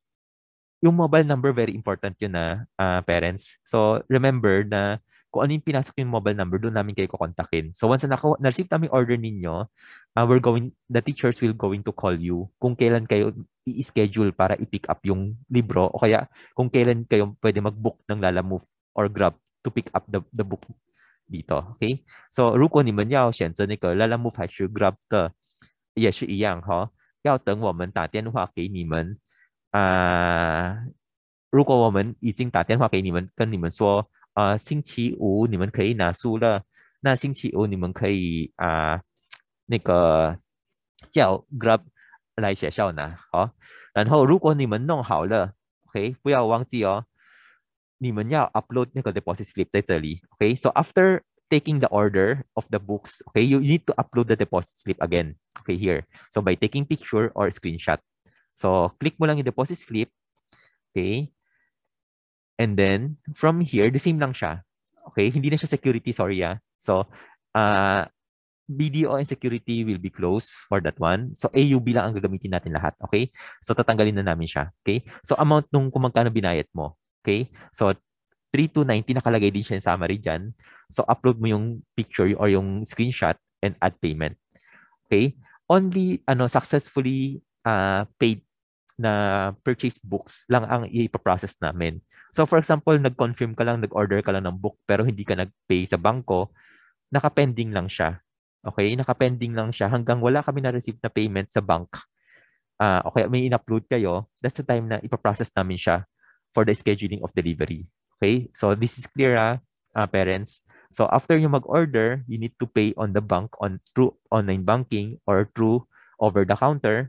yung mobile number very important yun na uh, parents. So, remember na kung ano yung pinasok yung mobile number, doon namin kayo kukontakin. So, once na na-receive namin order ninyo, uh, we're going, the teachers will going to call you kung kailan kayo i-schedule para i-pick up yung libro o kaya kung kailan kayo pwede mag-book ng Lalamove or Grab to pick up the, the book dito ，OK？ So 如果你们要选择那个 Lalamove 还是 Grab 的，也是一样哈、哦，要等我们打电话给你们啊、呃。如果我们已经打电话给你们，跟你们说，呃，星期五你们可以拿书了，那星期五你们可以啊、呃，那个叫 Grab 来学校拿，好、哦。然后如果你们弄好了 ，OK， 不要忘记哦。你们要 upload 那个 deposit slip 在这里 ，okay? So after taking the order of the books, okay, you need to upload the deposit slip again, okay, here. So by taking picture or screenshot. So click mo lang yung deposit slip, okay? And then from here, the same lang siya. Okay, hindi na siya security, sorry ah. So uh, B D O and security will be closed for that one. So A U B lang ang gagamitin natin lahat, okay? So tatanggalin na namin siya, okay? So amount nung kung magkano binayad mo. Okay? So, three to ninety nakalagay din siya sa summary dyan. So, upload mo yung picture or yung screenshot and add payment. Okay? Only ano successfully uh, paid na purchase books lang ang i-process namin. So, for example, nag-confirm ka lang, nag-order ka lang ng book pero hindi ka nag-pay sa bangko, naka-pending lang siya. Okay? Naka-pending lang siya hanggang wala kami na-receive na payment sa bank. Uh, okay, may in-upload kayo, that's the time na ipaprocess namin siya for the scheduling of delivery. Okay? So this is clear, ah, uh, parents. So after you mag-order, you need to pay on the bank on through online banking or through over the counter.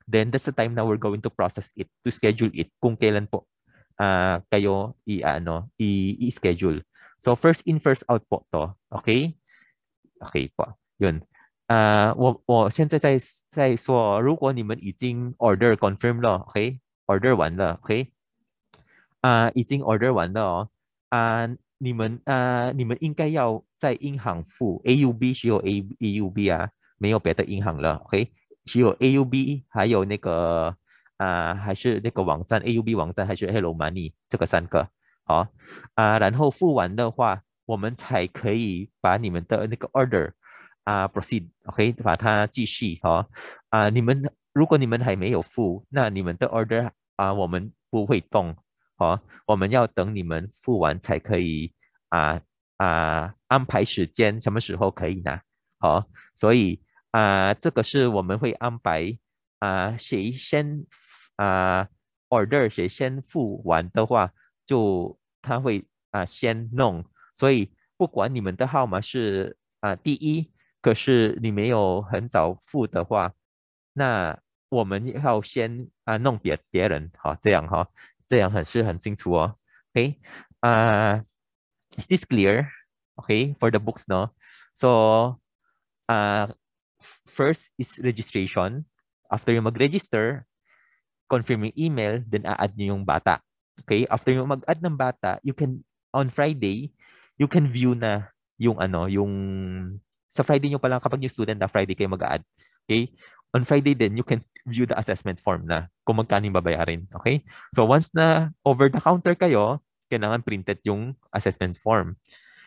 then that's the time na we're going to process it, to schedule it kung kailan po uh, kayo i ano i- i-schedule. So first in first out po to, okay? Okay po. Yun.啊、uh, 我我现在在在说，如果你们已经 order confirm 了，OK，order 完了，OK，啊、uh, 已经 order 完了哦，啊、uh, 你们啊、uh, 你们应该要在银行付 A U B 只有 A A U B 啊，没有别的银行了，OK，只有 A U B 还有那个啊、uh, 还是那个网站 A U B 网站还是 Hello Money 这个三个，好啊、uh, 然后付完的话，我们才可以把你们的那个 order 啊、uh, proceed，OK，、okay? 把它继续哈啊、uh, 你们如果你们还没有付，那你们的 order 啊、uh, 我们不会动。哦，我们要等你们付完才可以啊啊安排时间，什么时候可以拿？哦，所以啊这个是我们会安排啊谁先啊 order 谁先付完的话，就他会啊先弄，所以不管你们的号码是啊第一，可是你没有很早付的话，那我们要先啊弄别别人，好这样哈。这样很是很清楚哦。Okay, uh, is this clear? Okay, for the books, no? So, uh, first is registration. After yung mag-register, confirm yung email, then a-add nyo yung bata. Okay, after yung mag-add ng bata, you can, on Friday, you can view na yung ano, yung sa Friday nyo pa lang kapag yung student na Friday kayo mag-add. Okay? On Friday then you can view the assessment form na kung magkano yung babayarin. Okay? So once na over the counter kayo, kailangan printed yung assessment form.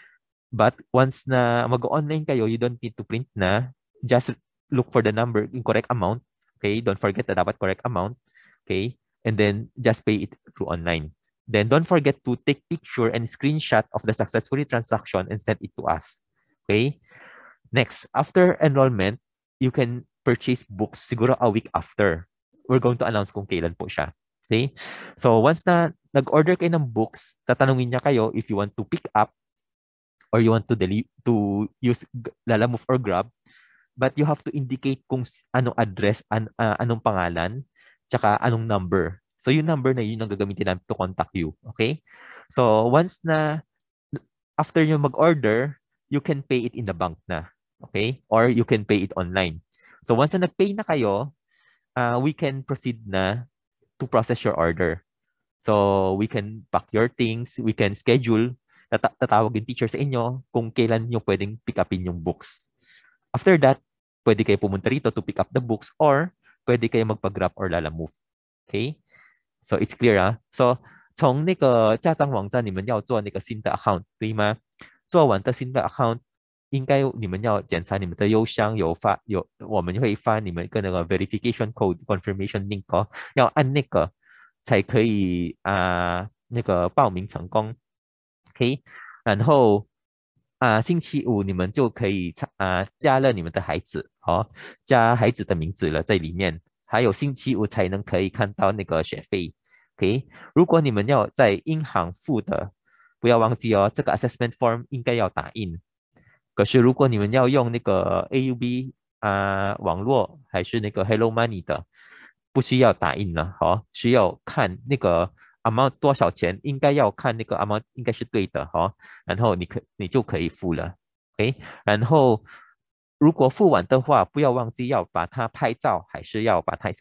But once na mag-online kayo, you don't need to print na. Just look for the number, yung correct amount. Okay? Don't forget na dapat correct amount. Okay? And then just pay it through online. Then don't forget to take picture and screenshot of the successfully transaction and send it to us. Okay? Next, after enrollment, you can purchase books siguro a week after. We're going to announce kung kailan po siya. Okay? So once na nag-order kayo ng books, tatanungin niya kayo if you want to pick up or you want to deli- to use Lalamove or Grab, but you have to indicate kung anong address, an, uh, anong pangalan, tsaka anong number. So yung number na yun ang gagamitin namin to contact you. Okay? So once na after you mag-order, you can pay it in the bank na. Okay? Or you can pay it online. So once na nag-pay na kayo, uh, we can proceed na to process your order. So we can pack your things, we can schedule, tata- tatawag yung teacher sa inyo kung kailan nyo pwedeng pick upin yung books. After that, pwede kayo pumunta rito to pick up the books or pwede kayo magpa-Grab or Lalamove. Okay? So it's clear 啊。So 从那个家长网站你们要做那个新的 account 对吗？做完的新的 account 应该你们要检查你们的邮箱有发有，我们会发你们一个那个 verification code confirmation link 哦，要按那个才可以啊、呃、那个报名成功。OK， 然后啊、呃、星期五你们就可以啊、呃、加了你们的孩子哦，加孩子的名字了在里面，还有星期五才能可以看到那个学费。OK， 如果你们要在银行付的，不要忘记哦，这个 assessment form 应该要打印。可是如果你们要用那个 A U B 啊、呃、网络还是那个 Hello Money 的，不需要打印了，好、哦，需要看那个 amount 多少钱，应该要看那个 amount 应该是对的，好、哦，然后你可你就可以付了，OK， 然后如果付完的话，不要忘记要把它拍照，还是要把它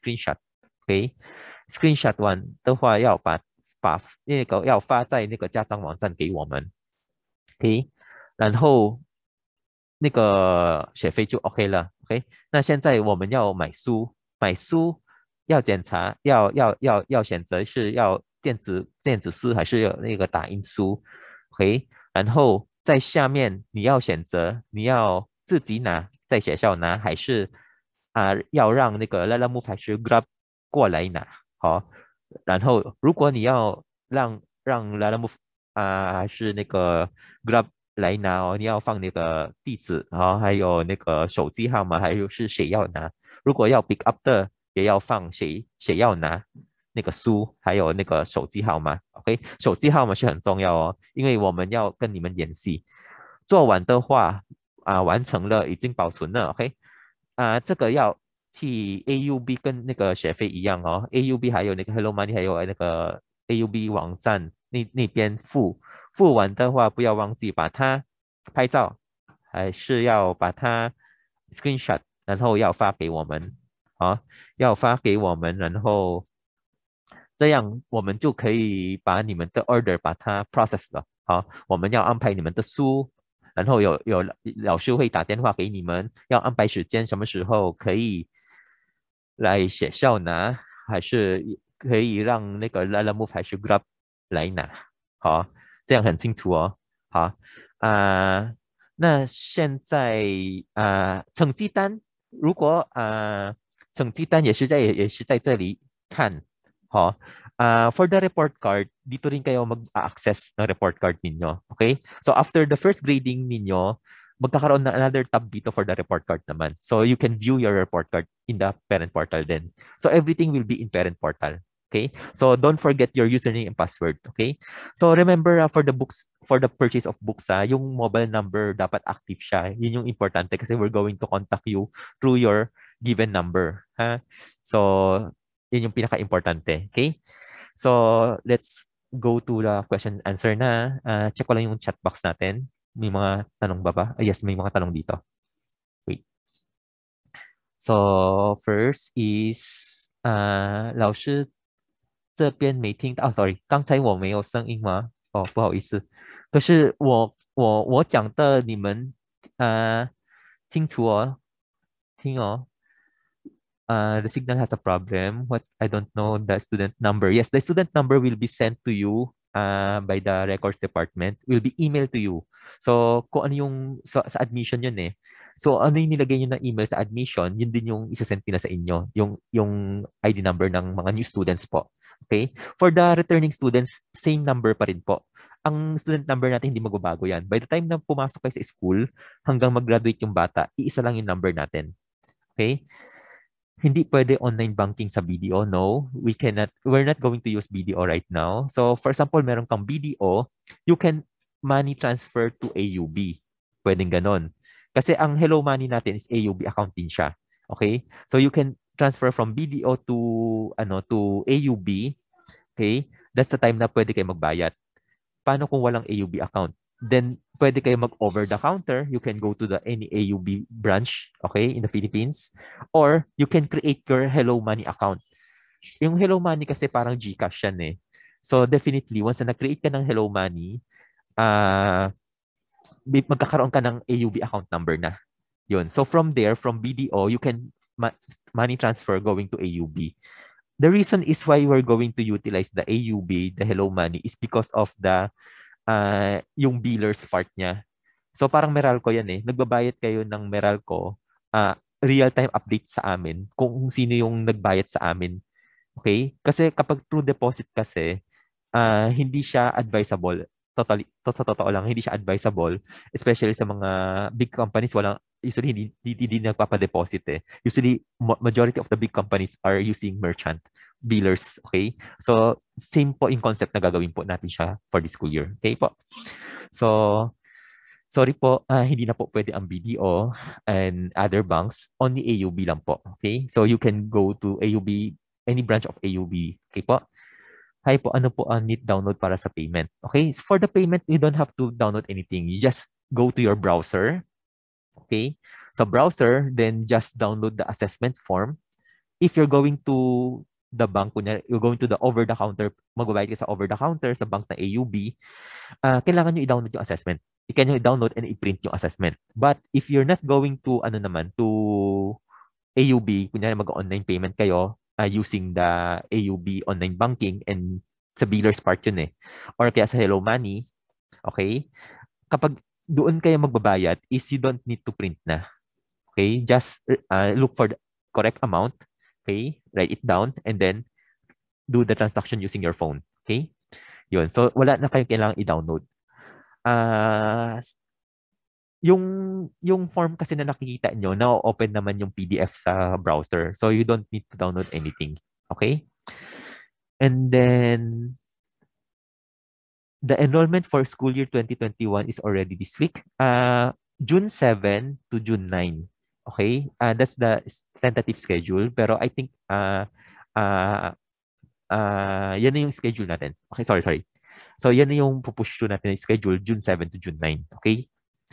screenshot，OK，screenshot 完的话要把把那个要发在那个家长网站给我们 ，OK， 然后那个学费就 OK 了 ，OK。那现在我们要买书，买书要检查，要要要要选择是要电子电子书还是有那个打印书，OK。然后在下面你要选择你要自己拿在学校拿，还是啊、呃、要让那个 Lalamove 还是 Grab 过来拿，好。然后如果你要让让 Lalamove 啊、呃、还是那个 Grab 来拿哦，你要放那个地址，然后还有那个手机号码，还有是谁要拿。如果要 pick up 的，也要放谁谁要拿那个书，还有那个手机号码。OK， 手机号码是很重要哦，因为我们要跟你们联系。做完的话啊、完成了，已经保存了。OK，啊、这个要起 A U B 跟那个学费一样哦，A U B 还有那个 Hello Money 还有那个 A U B 网站那那边付，付完的话不要忘记把它拍照，还是要把它 screenshot，然后要发给我们啊，要发给我们，然后这样我们就可以把你们的 order 把它 process 了。好，我们要安排你们的书，然后有有老师会打电话给你们，要安排时间，什么时候可以来学校拿，还是可以让那个 Lalamove 还是 Grab 来拿？好，这样很清楚哦。好啊、那现在啊、成绩单，如果啊、成绩单也是在也是在这里看，好。Uh, for the report card, dito rin kayo mag-access ng report card ninyo. Okay? So after the first grading ninyo, magkakaroon na another tab dito for the report card naman. So you can view your report card in the parent portal then. So everything will be in parent portal. Okay? So don't forget your username and password. Okay? So remember uh, for the books, for the purchase of books, uh, yung mobile number dapat active siya. Yun yung importante kasi we're going to contact you through your given number. Ha? So yun yung pinaka-importante. Okay? So, let's go to the question and answer na. Uh, check ko lang yung chat box natin. May mga tanong ba ba? Ah, yes, may mga tanong dito. Wait. So, first is, uh, 老师这边没听到。哦，sorry，刚才我没有声音吗？哦，不好意思。可是我我我讲的你们呃清楚哦，听哦。Uh, the signal has a problem. What I don't know the student number. Yes, the student number will be sent to you uh, by the records department. Will be emailed to you. So kung ano yung sa, sa admission yun eh. So ano yung nilagay nyo ng email sa admission, yun din yung isasend nila sa inyo. Yung yung I D number ng mga new students po. Okay? For the returning students, same number pa rin po. Ang student number natin hindi magbabago yan. By the time na pumasok kayo sa school, hanggang mag-graduate yung bata, iisa lang yung number natin. Okay? Hindi pwede online banking sa B D O. No, we cannot, we're not going to use B D O right now. So for example, meron kang B D O, you can money transfer to A U B. Pwedeng ganon. Kasi ang Hello Money natin is A U B account din siya. Okay? So you can transfer from B D O to ano to A U B. Okay? That's the time na pwede kayo magbayad. Paano kung walang A U B account? Then pwede kayo mag over the counter. You can go to the any A U B branch, okay, in the Philippines, or you can create your Hello Money account. Yung Hello Money kasi parang GCash yan eh. So definitely once na nag-create ka ng Hello Money, uh, magkakaroon ka ng A U B account number na. Yun. So from there, from B D O, you can ma- money transfer going to A U B. The reason is why we're going to utilize the A U B, the Hello Money, is because of the uh, yung billers part niya. So parang Meralco yan eh. Nagbabayad kayo ng Meralco, uh, real-time update sa amin kung sino yung nagbayad sa amin. Okay? Kasi kapag true deposit kasi, uh, hindi siya advisable. Totally, to, sa totoo lang, hindi siya advisable. Especially sa mga big companies, walang, usually hindi, hindi, hindi nagpapadeposit eh. Usually, majority of the big companies are using merchant billers. Okay? So, same po yung concept na gagawin po natin siya for this school year. Okay po? So, sorry po, uh, hindi na po pwede ang B D O and other banks. Only A U B lang po. Okay? So, you can go to A U B, any branch of A U B. Okay po? Hi po, ano po ang need download para sa payment? Okay, for the payment, you don't have to download anything. You just go to your browser. Okay, so browser, then just download the assessment form. If you're going to the bank, kunya, you're going to the over-the-counter, magbabayad ka sa over-the-counter sa bank na A U B, uh, kailangan nyo i-download yung assessment. You can i-download and i-print yung assessment. But if you're not going to, ano naman, to A U B, kunya mag-online payment kayo, Uh, using the A U B online banking and sa billers part yun eh. Or kaya sa Hello Money, okay? Kapag doon kayo magbabayad is you don't need to print na. Okay? Just uh, look for the correct amount. Okay? Write it down and then do the transaction using your phone. Okay? Yun. So, wala na kayong kailangang i-download. Uh, yung yung form kasi na nakikita nyo, na-open naman yung P D F sa browser. So, you don't need to download anything. Okay? And then, the enrollment for school year twenty twenty-one is already this week. Uh, June seventh to June ninth. Okay? Uh, that's the tentative schedule. Pero I think uh, uh, uh, yan na yung schedule natin. Okay, sorry, sorry. So, yan na yung pupush to natin yung schedule June seventh to June ninth. Okay?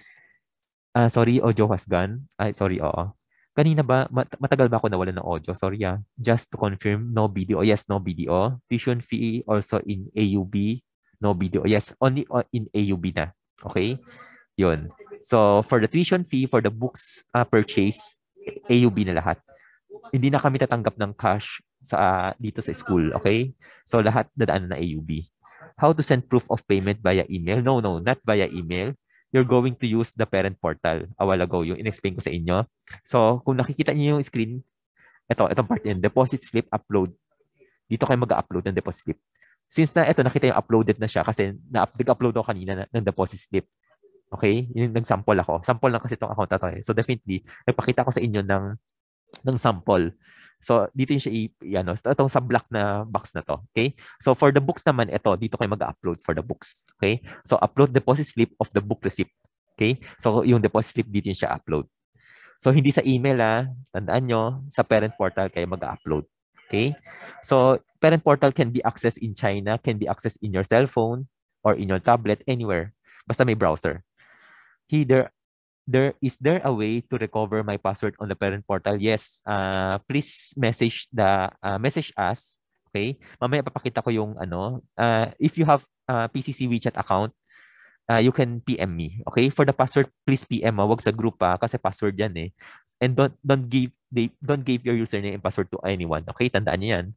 Ah, sorry, audio has gone. Ay, sorry, oo. Kanina ba, mat- matagal ba ako nawalan ng audio? Sorry ah. Just to confirm, no video. Yes, no video. Tuition fee also in A U B. No video. Yes, only o- in A U B na. Okay? Yun. So, for the tuition fee, for the books uh, purchase, A U B na lahat. Hindi na kami tatanggap ng cash sa dito sa school. Okay? So, lahat dadaan na A U B. How to send proof of payment via email? No, no, not via email. You're going to use the parent portal. A while ago, yung in-explain ko sa inyo. So, kung nakikita niyo yung screen, ito, itong part yun, deposit slip upload. Dito kayo mag-upload ng deposit slip. Since na ito, nakita yung uploaded na siya kasi na-upload ako kanina na, ng deposit slip. Okay? Yung nag-sample ako. Sample lang kasi itong account na to eh. So, definitely, nagpakita ko sa inyo ng, ng sample. So, dito yung siya i, i- ano, itong sa black na box na to. Okay? So, for the books naman, ito, dito kayo mag-upload for the books. Okay? So, upload deposit slip of the book receipt. Okay? So, yung deposit slip, dito yung siya upload. So, hindi sa email ah. Tandaan nyo, sa parent portal kayo mag-upload. Okay? So, parent portal can be accessed in China, can be accessed in your cell phone or in your tablet, anywhere. Basta may browser. Here, there is there a way to recover my password on the parent portal? Yes. Uh, please message the uh, message us. Okay? Mamaya papakita ko yung ano. Uh, if you have uh, P C C WeChat account, uh, you can P M me. Okay? For the password, please P M. Ah. Wag sa group pa kasi password yan eh. And don't don't give they don't give your username and password to anyone. Okay? Tandaan niyo yan.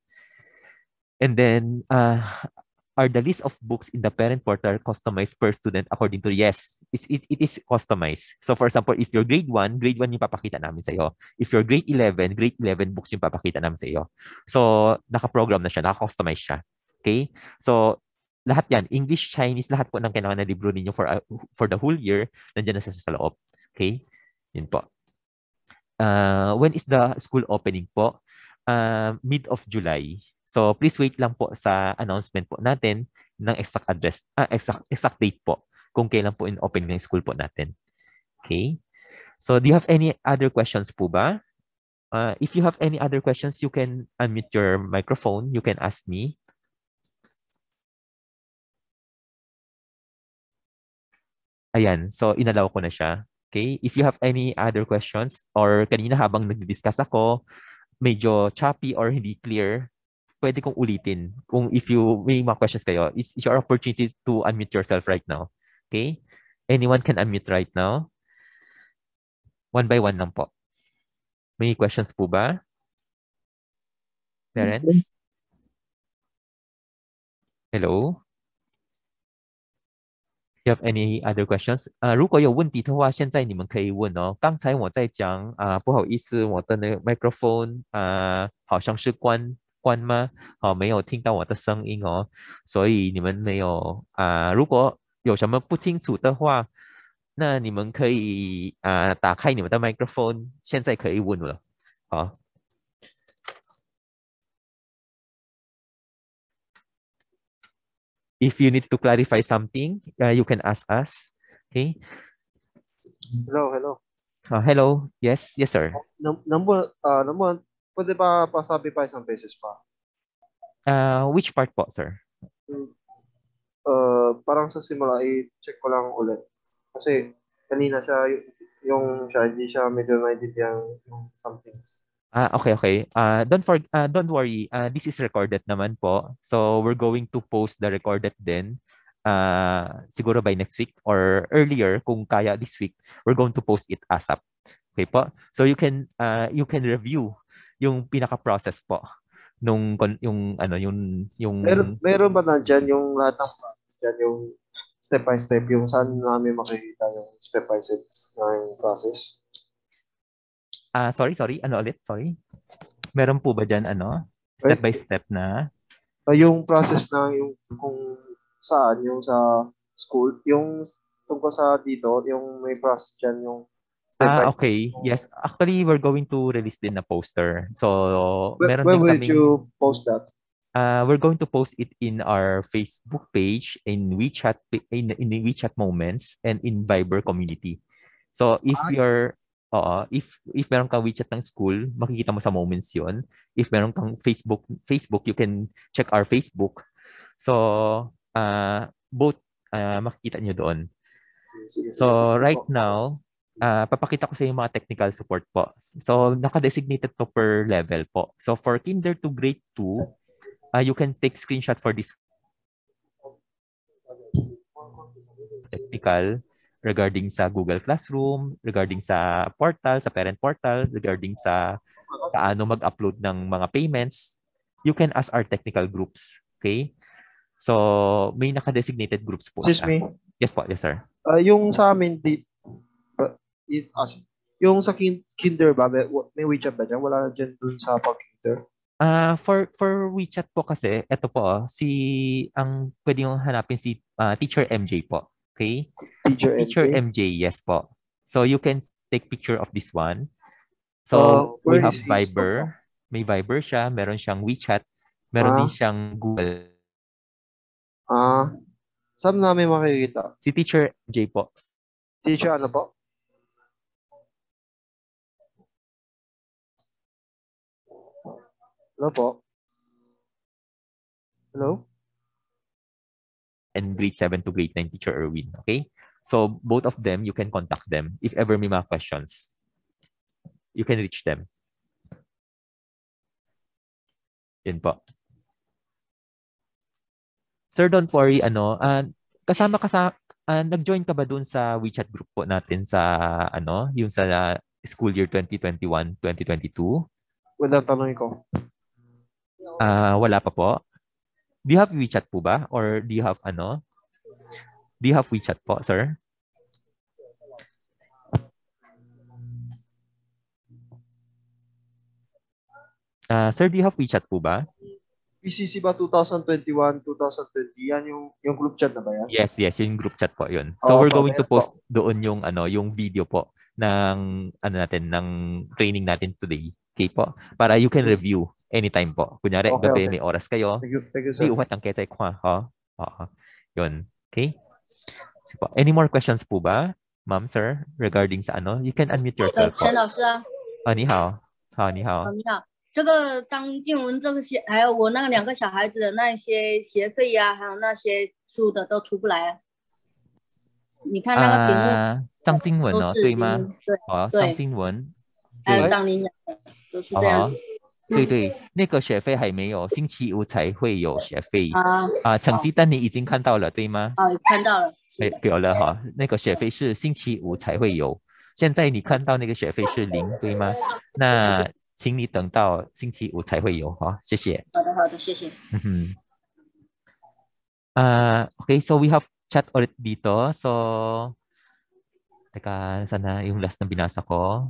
And then uh, are the list of books in the parent portal customized per student according to yes, it's, it, it is customized. So for example, if you're grade one, grade one yung papakita namin sa iyo. If you're grade eleven, grade eleven books yung papakita namin sa iyo. So naka-program na siya, naka-customize siya. Okay? So lahat yan, English, Chinese, lahat po ng kailangan na libro ninyo for, uh, for the whole year, nandiyan na sa, sa loob. Okay? Yun po. Uh, when is the school opening po? Uh, mid of July. So please wait lang po sa announcement po natin ng exact address, ah, exact, exact date po kung kailan po in opening ng school po natin. Okay? So do you have any other questions po ba? Uh, if you have any other questions, you can unmute your microphone. You can ask me. Ayan, so inalaw ko na siya. Okay? If you have any other questions or kanina habang nagdi-discuss ako, medyo choppy or hindi clear, pwede kong ulitin. Kung if you may mga questions kayo, it's, it's your opportunity to unmute yourself right now. Okay? Anyone can unmute right now. One by one lang po. May questions po ba? Parents? Hello? You have any other questions？ 啊、呃，如果有问题的话，现在你们可以问哦。刚才我在讲啊、呃，不好意思，我的那个 microphone 啊、呃，好像是关关吗？哦，没有听到我的声音哦，所以你们没有啊、呃。如果有什么不清楚的话，那你们可以啊、呃，打开你们的 microphone，现在可以问了。好。If you need to clarify something, uh, you can ask us. Okay. Hello, hello. Uh, hello. Yes, yes, sir. Num number, ah, naman, pwede ba pasabi pa isang beses pa? Uh, which part po, sir? Hmm, Uh, parang sa simula, i-check ko lang ulit. Kasi kanina siya, y- yung siya, hindi siya medyo naintindihan yung something. Ah, okay, okay. Uh, don't for, uh, don't worry. Uh, this is recorded naman po. So we're going to post the recorded then. Uh, siguro by next week or earlier kung kaya this week, we're going to post it ASAP. Okay po? So you can uh, you can review yung pinaka-process po nung kon- yung ano yung yung Meron, meron ba na dyan yung lahat ng process dyan, yung step by step, yung saan namin makikita yung step by step ng process? ah sorry, sorry. Ano ulit? Sorry. Meron po ba diyan ano? Step Eh, by step na? ah, yung process na yung kung saan, yung sa school, yung tungkol sa dito, yung may process dyan, yung step by Ah, step. okay. Yes. Actually, we're going to release din na poster. So, Where, meron where din would kaming you post that? uh, we're going to post it in our Facebook page, in WeChat, pa- in, in the WeChat Moments, and in Viber community. So, if Ah, you're Oo, if if meron kang WeChat ng school, makikita mo sa Moments 'yon. If meron kang Facebook, Facebook, you can check our Facebook. So, uh, both uh, makikita nyo doon. Sige, sige. So, right Po. now, uh, papakita ko sa yung mga technical support po. So, naka-designated to per level po. So, for kinder to grade two, uh, you can take screenshot for this technical regarding sa Google Classroom, regarding sa portal, sa parent portal, regarding sa paano mag-upload ng mga payments. You can ask our technical groups. Okay? So, may naka-designated groups po Excuse siya. me. Yes po, yes sir. Uh, yung sa amin, di, uh, it, as, yung sa kin, kinder ba, may, may WeChat ba dyan? Wala na dyan dun sa pag-kinder? Uh, for for WeChat po kasi, eto po, oh, si, ang pwede yung hanapin si uh, Teacher M J po. Okay? Teacher, Si Teacher M J? M J, yes po. So, you can take picture of this one. So, Uh, we where have is his Viber. May Viber siya, meron siyang WeChat, meron Ah. din siyang Google. Ah, saan namin makikita? Si Teacher M J po. Teacher, ano po? Hello po? Hello? And grade seven to grade nine Teacher Erwin. Okay? So, both of them, you can contact them if ever may mga questions. You can reach them. Yun po. Sir, don't worry, ano, uh, kasama ka sa, uh, nag-join ka ba dun sa WeChat group po natin sa, ano, yung sa school year twenty twenty-one twenty twenty-two? Wala, tanongin ko. Ah, uh, wala pa po. Do you have WeChat po ba? Or do you have, ano? Do you have WeChat po, sir? Uh, sir, do you have WeChat po ba? P C C ba twenty twenty-one, twenty twenty? Yan yung, yung group chat na ba yan? Yes, yes, yung group chat po yun. So Oo, we're po, going to meron po. post doon yung ano, yung video po ng ano natin, ng training natin today. Okay po? Para you can review anytime po. Kunyari, Okay, gabi okay. may oras kayo. Thank you, thank you, Di sir. uwat ang ketay ko ha. Oo. Yun. Okay? Sige po. Any more questions po ba, ma'am, sir, regarding sa ano? You can unmute 呃， yourself po. 陈老师啊， Ah, ni hao. Ha, ni hao. 哦，你好，这个张静文这个学，还有我那个两个小孩子的那些学费呀、还有那些书的都出不来啊。你看那个屏幕啊，张经文哦， 都是对吗？ 对哦， 对张经文。 还有对张琳雅的，都是这样哦子。 对对，那个学费还没有，星期五才会有学费啊啊。成绩单你已经看到了，对吗？ 啊，看到了。 哎，有了哈。那个学费是星期五才会有，现在你看到那个学费是零，对吗？那请你等到星期五才会有哈。谢谢。 好的，好的，谢谢。 嗯哼。Ah, okay, so we have chat ulit dito. So, teka, sana yung last na binasa ko.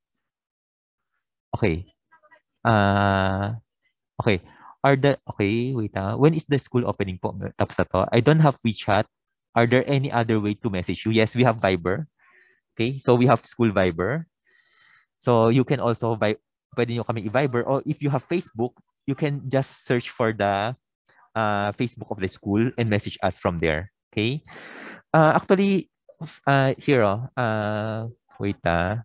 Okay. Ah, okay. Are the okay, wait ah. When is the school opening po? Tapos na to. I don't have WeChat. Are there any other way to message you? Yes, we have Viber. Okay, so we have school Viber. So you can also vi pwede nyo kami i-Viber, or if you have Facebook, you can just search for the uh, Facebook of the school and message us from there. Okay? Uh, actually, uh, here oh, uh, wait ah.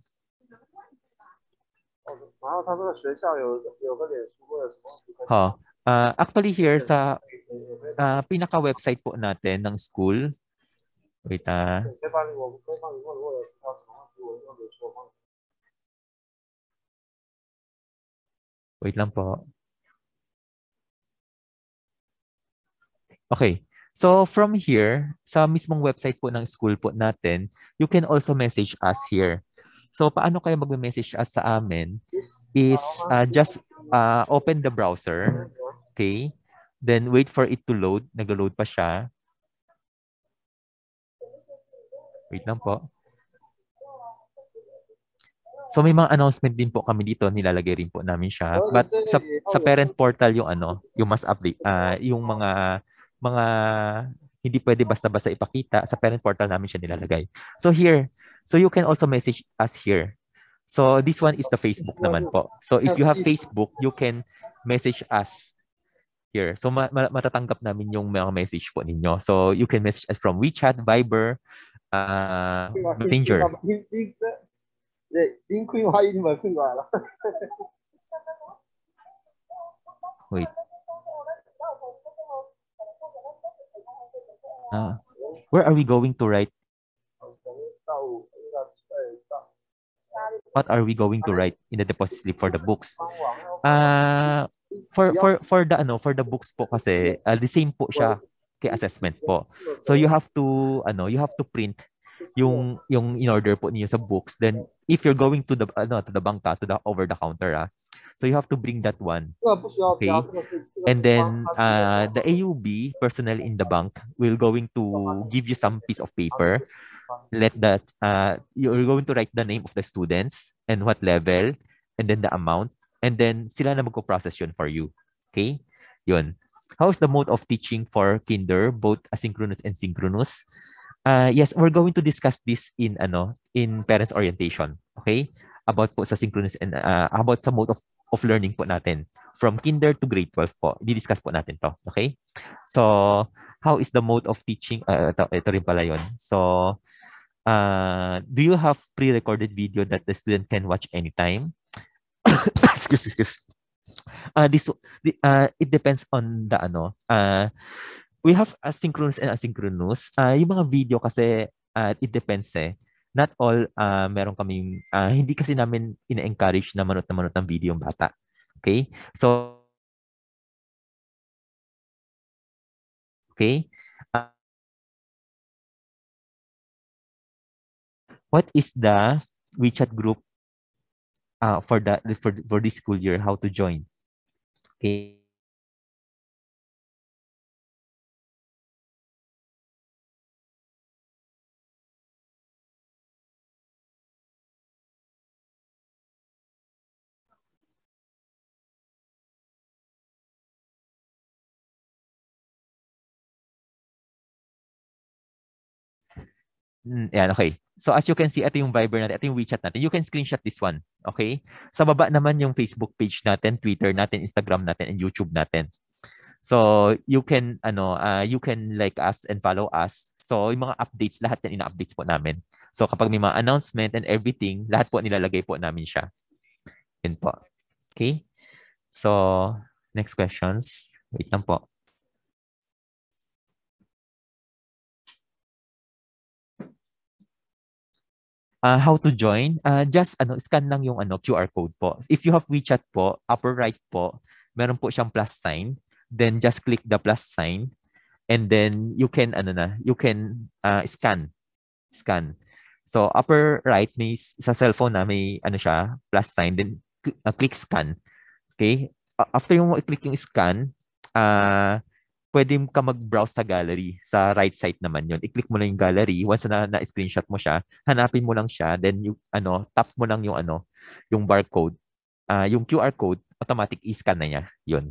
然后他们的学校有有个脸书或者什么？ Ha. Uh, actually here sa uh, pinaka-website po natin ng school. Wait ah. 可以帮你，我可以帮你问，或者其他什么问题，我用脸书帮你。 Wait lang po. Okay. So from here, sa mismong website po ng school po natin, you can also message us here. So paano kayo mag-message us sa amin is uh, just uh, open the browser. Okay? Then wait for it to load. Nag-load pa siya. Wait lang po. So may mga announcement din po kami dito, nilalagay rin po namin siya. But sa sa parent portal yung ano, yung mas update, uh, yung mga mga hindi pwede basta-basta ipakita, sa parent portal namin siya nilalagay. So here, so you can also message us here. So this one is the Facebook naman po. So if you have Facebook, you can message us here. So ma ma matatanggap namin yung mga message po ninyo. So you can message us from WeChat, Viber, uh, Messenger. 네, 링크와 이름을 큰 거 알아. Wait. Uh, where are we going to write? What are we going to write in the deposit slip for the books? Uh, for for for the ano for the books po kasi uh, the same po siya kay assessment po. So you have to ano you have to print yung yung in order po niyo sa books. Then if you're going to the ano to the bangka, to the over the counter ah. So you have to bring that one. Okay? And then uh, the A U B personnel in the bank will going to give you some piece of paper. Let that uh, you're going to write the name of the students and what level and then the amount and then sila na magko-process yun for you. Okay? Yun. How is the mode of teaching for kinder, both asynchronous and synchronous? Uh, yes, we're going to discuss this in ano in parents orientation. Okay? About po sa synchronous and uh, about sa mode of of learning po natin from kinder to grade twelve po. Di-discuss po natin to. Okay? So, how is the mode of teaching? Uh, ito, ito rin pala yun. So, uh, do you have pre-recorded video that the student can watch anytime? excuse, excuse. Uh, this, uh, it depends on the ano. Uh, we have asynchronous and asynchronous. Uh, yung mga video kasi, uh, it depends eh. Not all, uh, meron kaming, uh, hindi kasi namin ina-encourage na manood na manood ng video yung bata. Okay? So, okay? Uh, what is the WeChat group uh, for, the, for, for this school year? How to join? Okay. Mm, yan, okay. So as you can see, ito yung Viber natin, ito yung WeChat natin. You can screenshot this one, okay? Sa baba naman yung Facebook page natin, Twitter natin, Instagram natin, and YouTube natin. So you can ano, uh, you can like us and follow us. So yung mga updates, lahat yan ina-updates po namin. So kapag may mga announcement and everything, lahat po nilalagay po namin siya. Yan po. Okay? So next questions. Wait lang po. Uh, how to join? Uh, just ano, scan lang yung ano, Q R code po. If you have WeChat po, upper right po, meron po siyang plus sign. Then just click the plus sign. And then you can, ano na, you can uh, scan. Scan. So upper right, may, sa cellphone na may ano siya, plus sign. Then uh, click scan. Okay? Uh, after yung click yung scan, uh, pwede ka mag-browse sa gallery. Sa right side naman yun. I-click mo lang yung gallery. Once na na-screenshot mo siya, hanapin mo lang siya. Then, you, ano, tap mo lang yung, ano, yung barcode. Uh, yung Q R code, automatic i-scan na niya. Yun.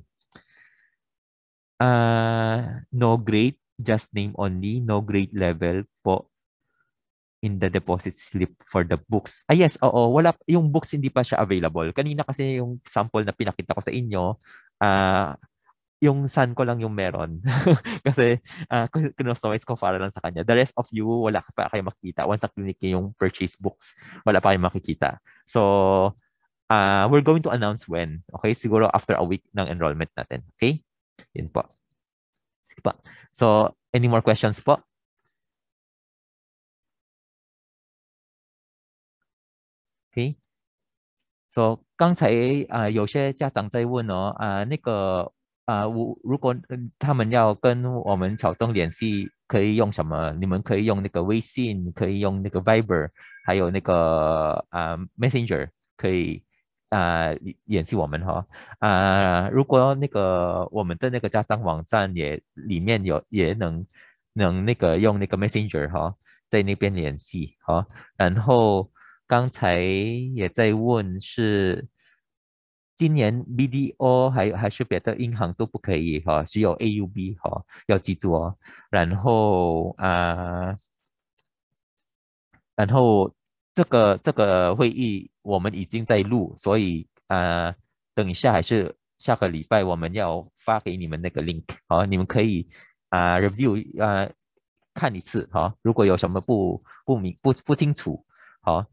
Uh, no grade, just name only. No grade level po in the deposit slip for the books. Ah, yes, oo. Wala, yung books hindi pa siya available. Kanina kasi yung sample na pinakita ko sa inyo, ah, uh, yung son ko lang yung meron. Kasi uh, kinustomize ko para lang sa kanya. The rest of you, wala pa kayo makikita. Once na clinic yung purchase books, wala pa kayo makikita. So, uh, we're going to announce when. Okay? Siguro after a week ng enrollment natin. Okay? Yun po. Sige po. So, any more questions po? Okay? So, 刚才啊、呃、有些家长在问哦，啊、呃、那个啊，我如果他们要跟我们巧中联系，可以用什么？你们可以用那个微信，可以用那个 Viber， 还有那个啊 Messenger， 可以啊联系我们哈。啊，如果那个我们的那个家长网站也里面有也能能那个用那个 Messenger 哈，在那边联系哈。然后刚才也在问是。今年 B D O 还还是别的银行都不可以哈，只有 A U B 哈，要记住哦。然后啊、呃，然后这个这个会议我们已经在录，所以啊、呃，等一下还是下个礼拜我们要发给你们那个 link， 好，你们可以啊、呃、review 啊、呃、看一次哈，如果有什么不不明不不清楚，好。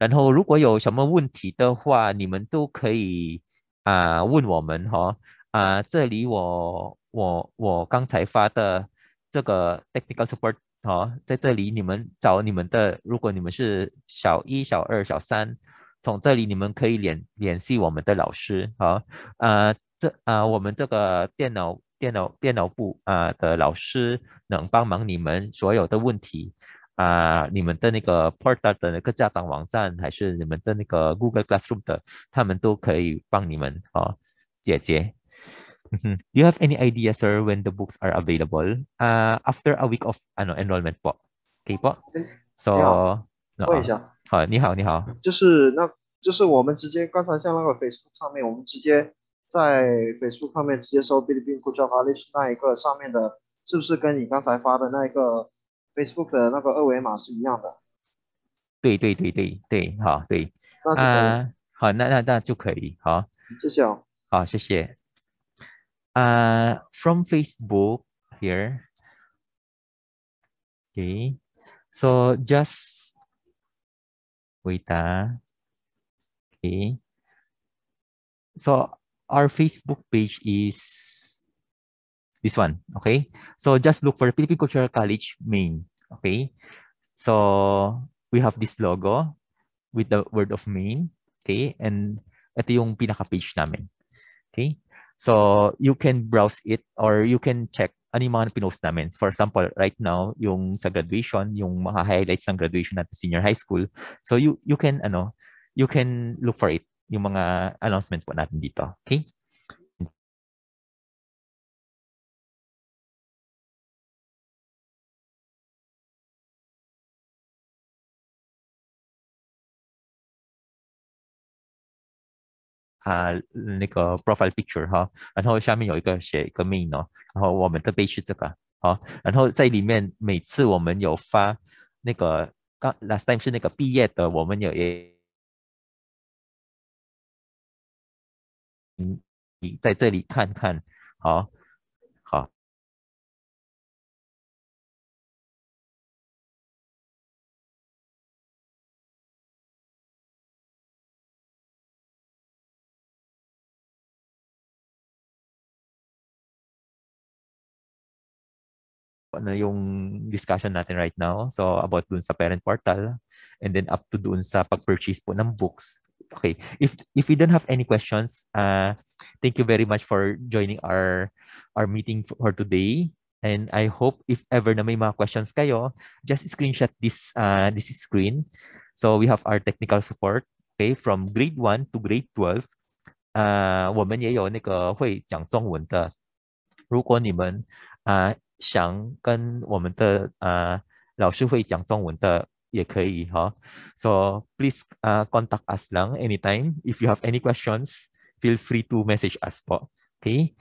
然后如果有什么问题的话，你们都可以啊、问我们哈。啊、这里我我我刚才发的这个 technical support 哦，在这里你们找你们的，如果你们是小一、小二、小三，从这里你们可以联联系我们的老师哈。啊、这啊、我们这个电脑电脑电脑部啊、的老师能帮忙你们所有的问题。啊、你们的那个 portal 的那个家长网站，还是你们的那个 Google Classroom 的，他们都可以帮你们哦解决。Mhm. Do you have any idea, sir, when the books are available? Uh, after a week of ano, enrollment po. Okay po? 你好， So, 问一 oo. 下， 好，你好，你好。 就是那，就是我们直接刚才像那个 Facebook 上面，我们直接在 Facebook 上面直接搜 Philippine Cultural College 那一个上面的，是不是跟你刚才发的那一个 Facebook 的那个二维码是一样的？ 对对对对对，好，对。 那就可以， 啊、好，那那那就可以，好， 谢谢哦。 好，谢谢。Uh, from Facebook here. Okay. So just wait ah. Okay. So our Facebook page is this one. Okay. So just look for Philippine Cultural College Main. Okay. So we have this logo with the word of Main. Okay. And ito yung pinaka-page namin. Okay. So you can browse it or you can check ano yung mga pinost namin. For example, right now, yung sa graduation, yung mga highlights ng graduation natin senior high school. So you you can ano, you can look for it, yung mga announcement po natin dito. Okay?啊、那个 profile picture 哈，然后下面有一个写一个 main 哦，然后我们的 page 是这个好，然后在里面每次我们有发那个刚 last time 是那个毕业的，我们有也你在这里看看，好好。Ano yung discussion natin right now. So, about dun sa parent portal and then up to dun sa pag-purchase po ng books. Okay. If if we don't have any questions, uh, thank you very much for joining our our meeting for today. And I hope if ever na may mga questions kayo, just screenshot this uh, this screen. So we have our technical support, okay, from grade one to grade twelve. 呃，我们也有那个会讲中文的。如果你们啊、呃想跟我们的呃老师会讲中文的，也可以哈。So please uh, contact us lang anytime. If you have any questions, feel free to message us po. Okay?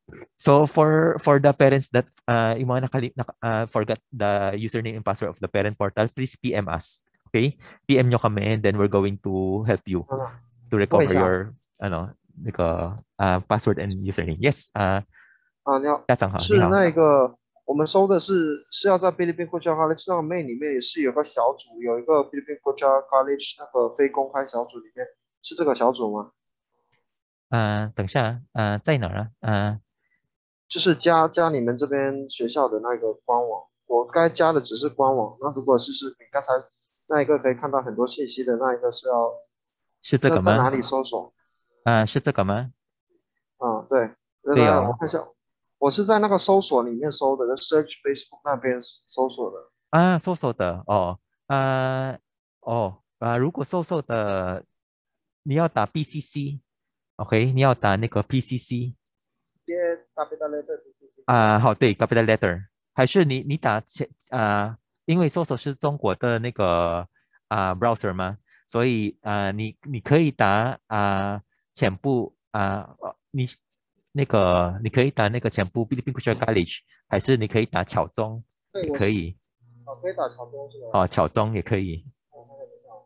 So for for the parents that uh, yung mga nakali, nak, uh, forgot the username and password of the parent portal, please P M us. Okay? P M nyo kami and then we're going to help you 嗯， to 问一 recover 下 your ano, 那个 uh, password and username. Yes, uh, 啊，你好， 家长好，你是好。 那个我们收的是是要在 Philippine Cultural College 那个 main 里面也是有个小组，有一个 Philippine Cultural College 那个非公开小组里面，是这个小组吗？ 呃，等一下，呃，在哪儿啊？呃， 就是加加你们这边学校的那个官网，我该加的只是官网。那如果是是你刚才那一个可以看到很多信息的那一个是要是这个吗？ 是要在哪里搜索？ 啊、是这个吗？ 啊，对，来对哦。 来我看一下，我是在那个搜索里面搜的，在 Search Facebook 那边搜索的。 啊，瘦瘦的哦。啊、哦，啊、如果瘦瘦的，你要打 B C C，OK，、你要打那个 P C C。 接 capital letter P C C 是吗？ 啊、好，对，capital letter，还是你你打前啊、因为搜索是中国的那个啊、browser 嘛，所以啊、你你可以打啊、全部啊、呃你那个你可以打那个全部 Philippine Cultural College，还是你可以打巧中对，我是也可以。 哦，可以打长中是吧？ 哦，巧中也可以。 我看看一下啊，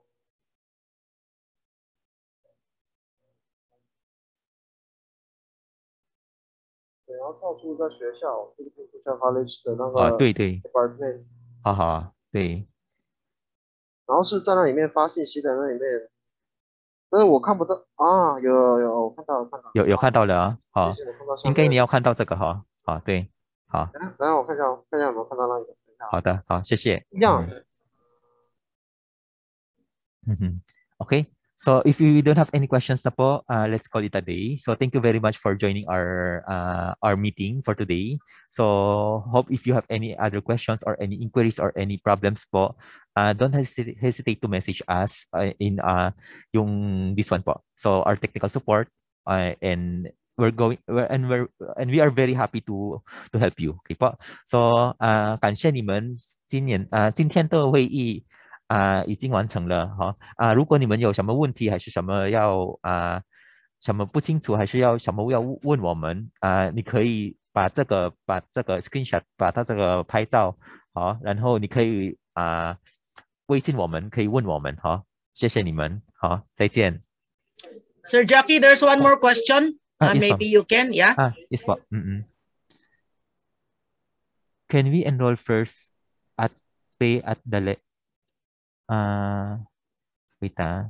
对，然后跳出在学校 Philippine Cultural College 的那啊、 个对对， department。 好好，对。 然后是在那里面发信息的那里面，但是我看不到啊，有有有，我看到了看到了， 有有看到了啊，好， 谢谢我看到上应该面， 你要看到这个哈，好，对，好， 等下等下我看一下，看一下有没有看到那个，等一下啊， 好的，好，谢谢。 一样， 嗯哼 Okay. So if you don't have any questions na po, uh, let's call it a day. So thank you very much for joining our uh, our meeting for today. So hope if you have any other questions or any inquiries or any problems po, uh, don't hesitate, hesitate to message us uh, in uh, yung this one po. So our technical support uh, and we're going we're, and we're and we are very happy to to help you. Okay po. So 呃，感谢你们今年呃今天的会议。啊、已经完成了哈啊、如果你们有什么问题还是什么要啊、什么不清楚，还是要什么要问我们啊、你可以把这个把这个 screenshot 把它这个拍照好，然后你可以啊、微信我们可以问我们哈，谢谢你们好，再见。 Sir Jackie, there's one more question. Ah, Uh, yes, maybe ma'am. you can, yeah? Ah, yes po. Mm-mm. Can we enroll first at pay at the le ah wait ah.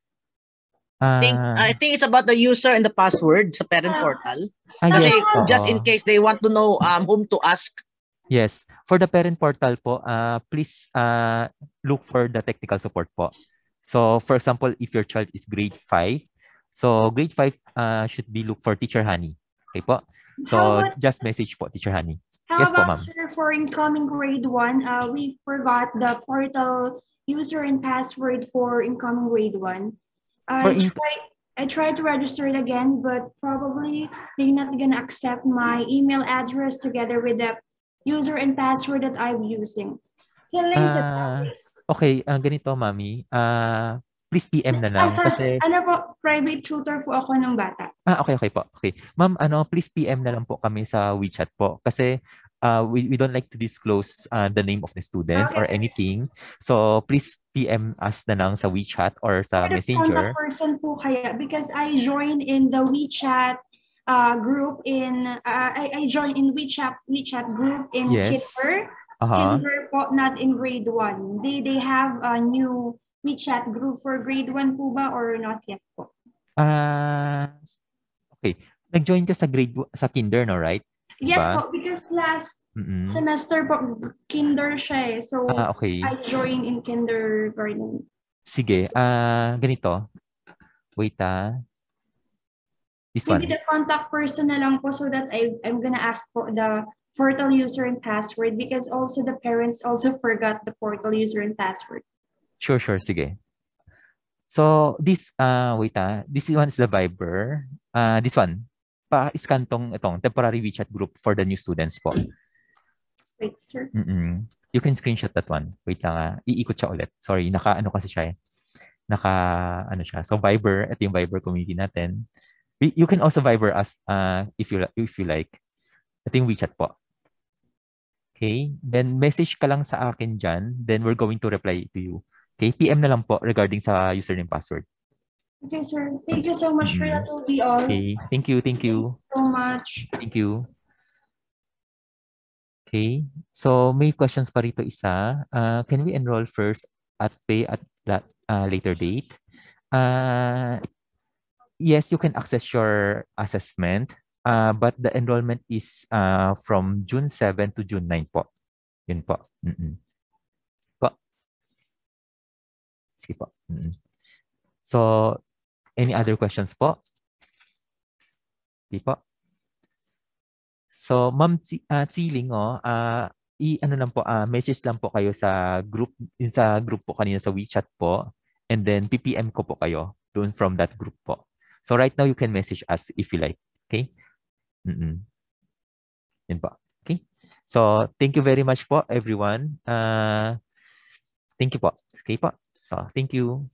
think Ah, I think it's about the user and the password sa parent portal. ah Kasi yes, just in oo. case they want to know um whom to ask. Yes. For the parent portal po, uh, please uh, look for the technical support po. So, for example, if your child is grade five, so grade five uh, should be look for Teacher Honey. Okay po? So, How about, just message po, Teacher Honey. how Yes po, about ma'am. sir, for incoming grade one, uh, we forgot the portal user and password for incoming grade one. For I in tried, I tried to register it again, but probably they're not gonna accept my email address together with the user and password that I'm using. Can I use it ah please? okay, ah, ganito, mami. Ah, please P M na Ah, lang sorry, kasi ano po, private tutor po ako ng bata. ah, okay, okay po. Okay. Ma'am, ano, please P M na lang po kami sa WeChat po kasi uh, we, we don't like to disclose uh, the name of the students or Okay. anything. So, please P M us na lang sa WeChat or sa For the Messenger. contact person po kaya, because I joined in the WeChat uh, group in, uh, I, I joined in WeChat WeChat group in Yes. Kinder. Uh-huh. Kinder po, not in grade one. They they have a new WeChat group for grade one po ba or not yet po? Ah, okay. Nag-join ka sa grade w- sa kinder, no, right? Yes Diba? po, because last Mm-mm. semester po, Kinder siya eh. So, Ah, okay. I joined in kindergarten. Sige. Ah, ganito. Wait ah. This Maybe one. the contact person na lang po so that I, I'm gonna ask po the portal user and password because also the parents also forgot the portal user and password. Sure, sure. Sige. So, this, uh, wait ah. This one is the Viber. Uh, this one. Pa-scan tong itong temporary WeChat group for the new students po. Wait, sir. Mm-mm. You can screenshot that one. Wait lang ah. Iikot siya ulit. Sorry, naka-ano kasi siya eh. Naka, ano siya. So, Viber. Ito yung Viber community natin. We, you can also Viber us uh, if you if you like. Ito yung WeChat po. Okay? Then, message ka lang sa akin dyan. Then, we're going to reply to you. Okay? P M na lang po regarding sa username password. Okay, sir. Thank you so much for Mhm. that. Will be all. Okay. Thank you. Thank you. So much. Thank you. Okay. So, may questions pa rito isa. Uh, can we enroll first at pay at that uh, later date? Uh, yes, you can access your assessment. Uh, but the enrollment is uh, from June seventh to June ninth po. Yun po. Mm-mm. Po. Sige po. Mm-mm. So, any other questions po? Sige po. So, Ma'am Chi- uh, Chiling, oh, uh, i ano lang po, uh, message lang po kayo sa group sa group po kanina sa WeChat po, and then P P M ko po kayo doon from that group po. So right now you can message us if you like. Okay? Mm-mm. Yun po. Okay? So, thank you very much po everyone. Uh, thank you po. Okay po. So, thank you.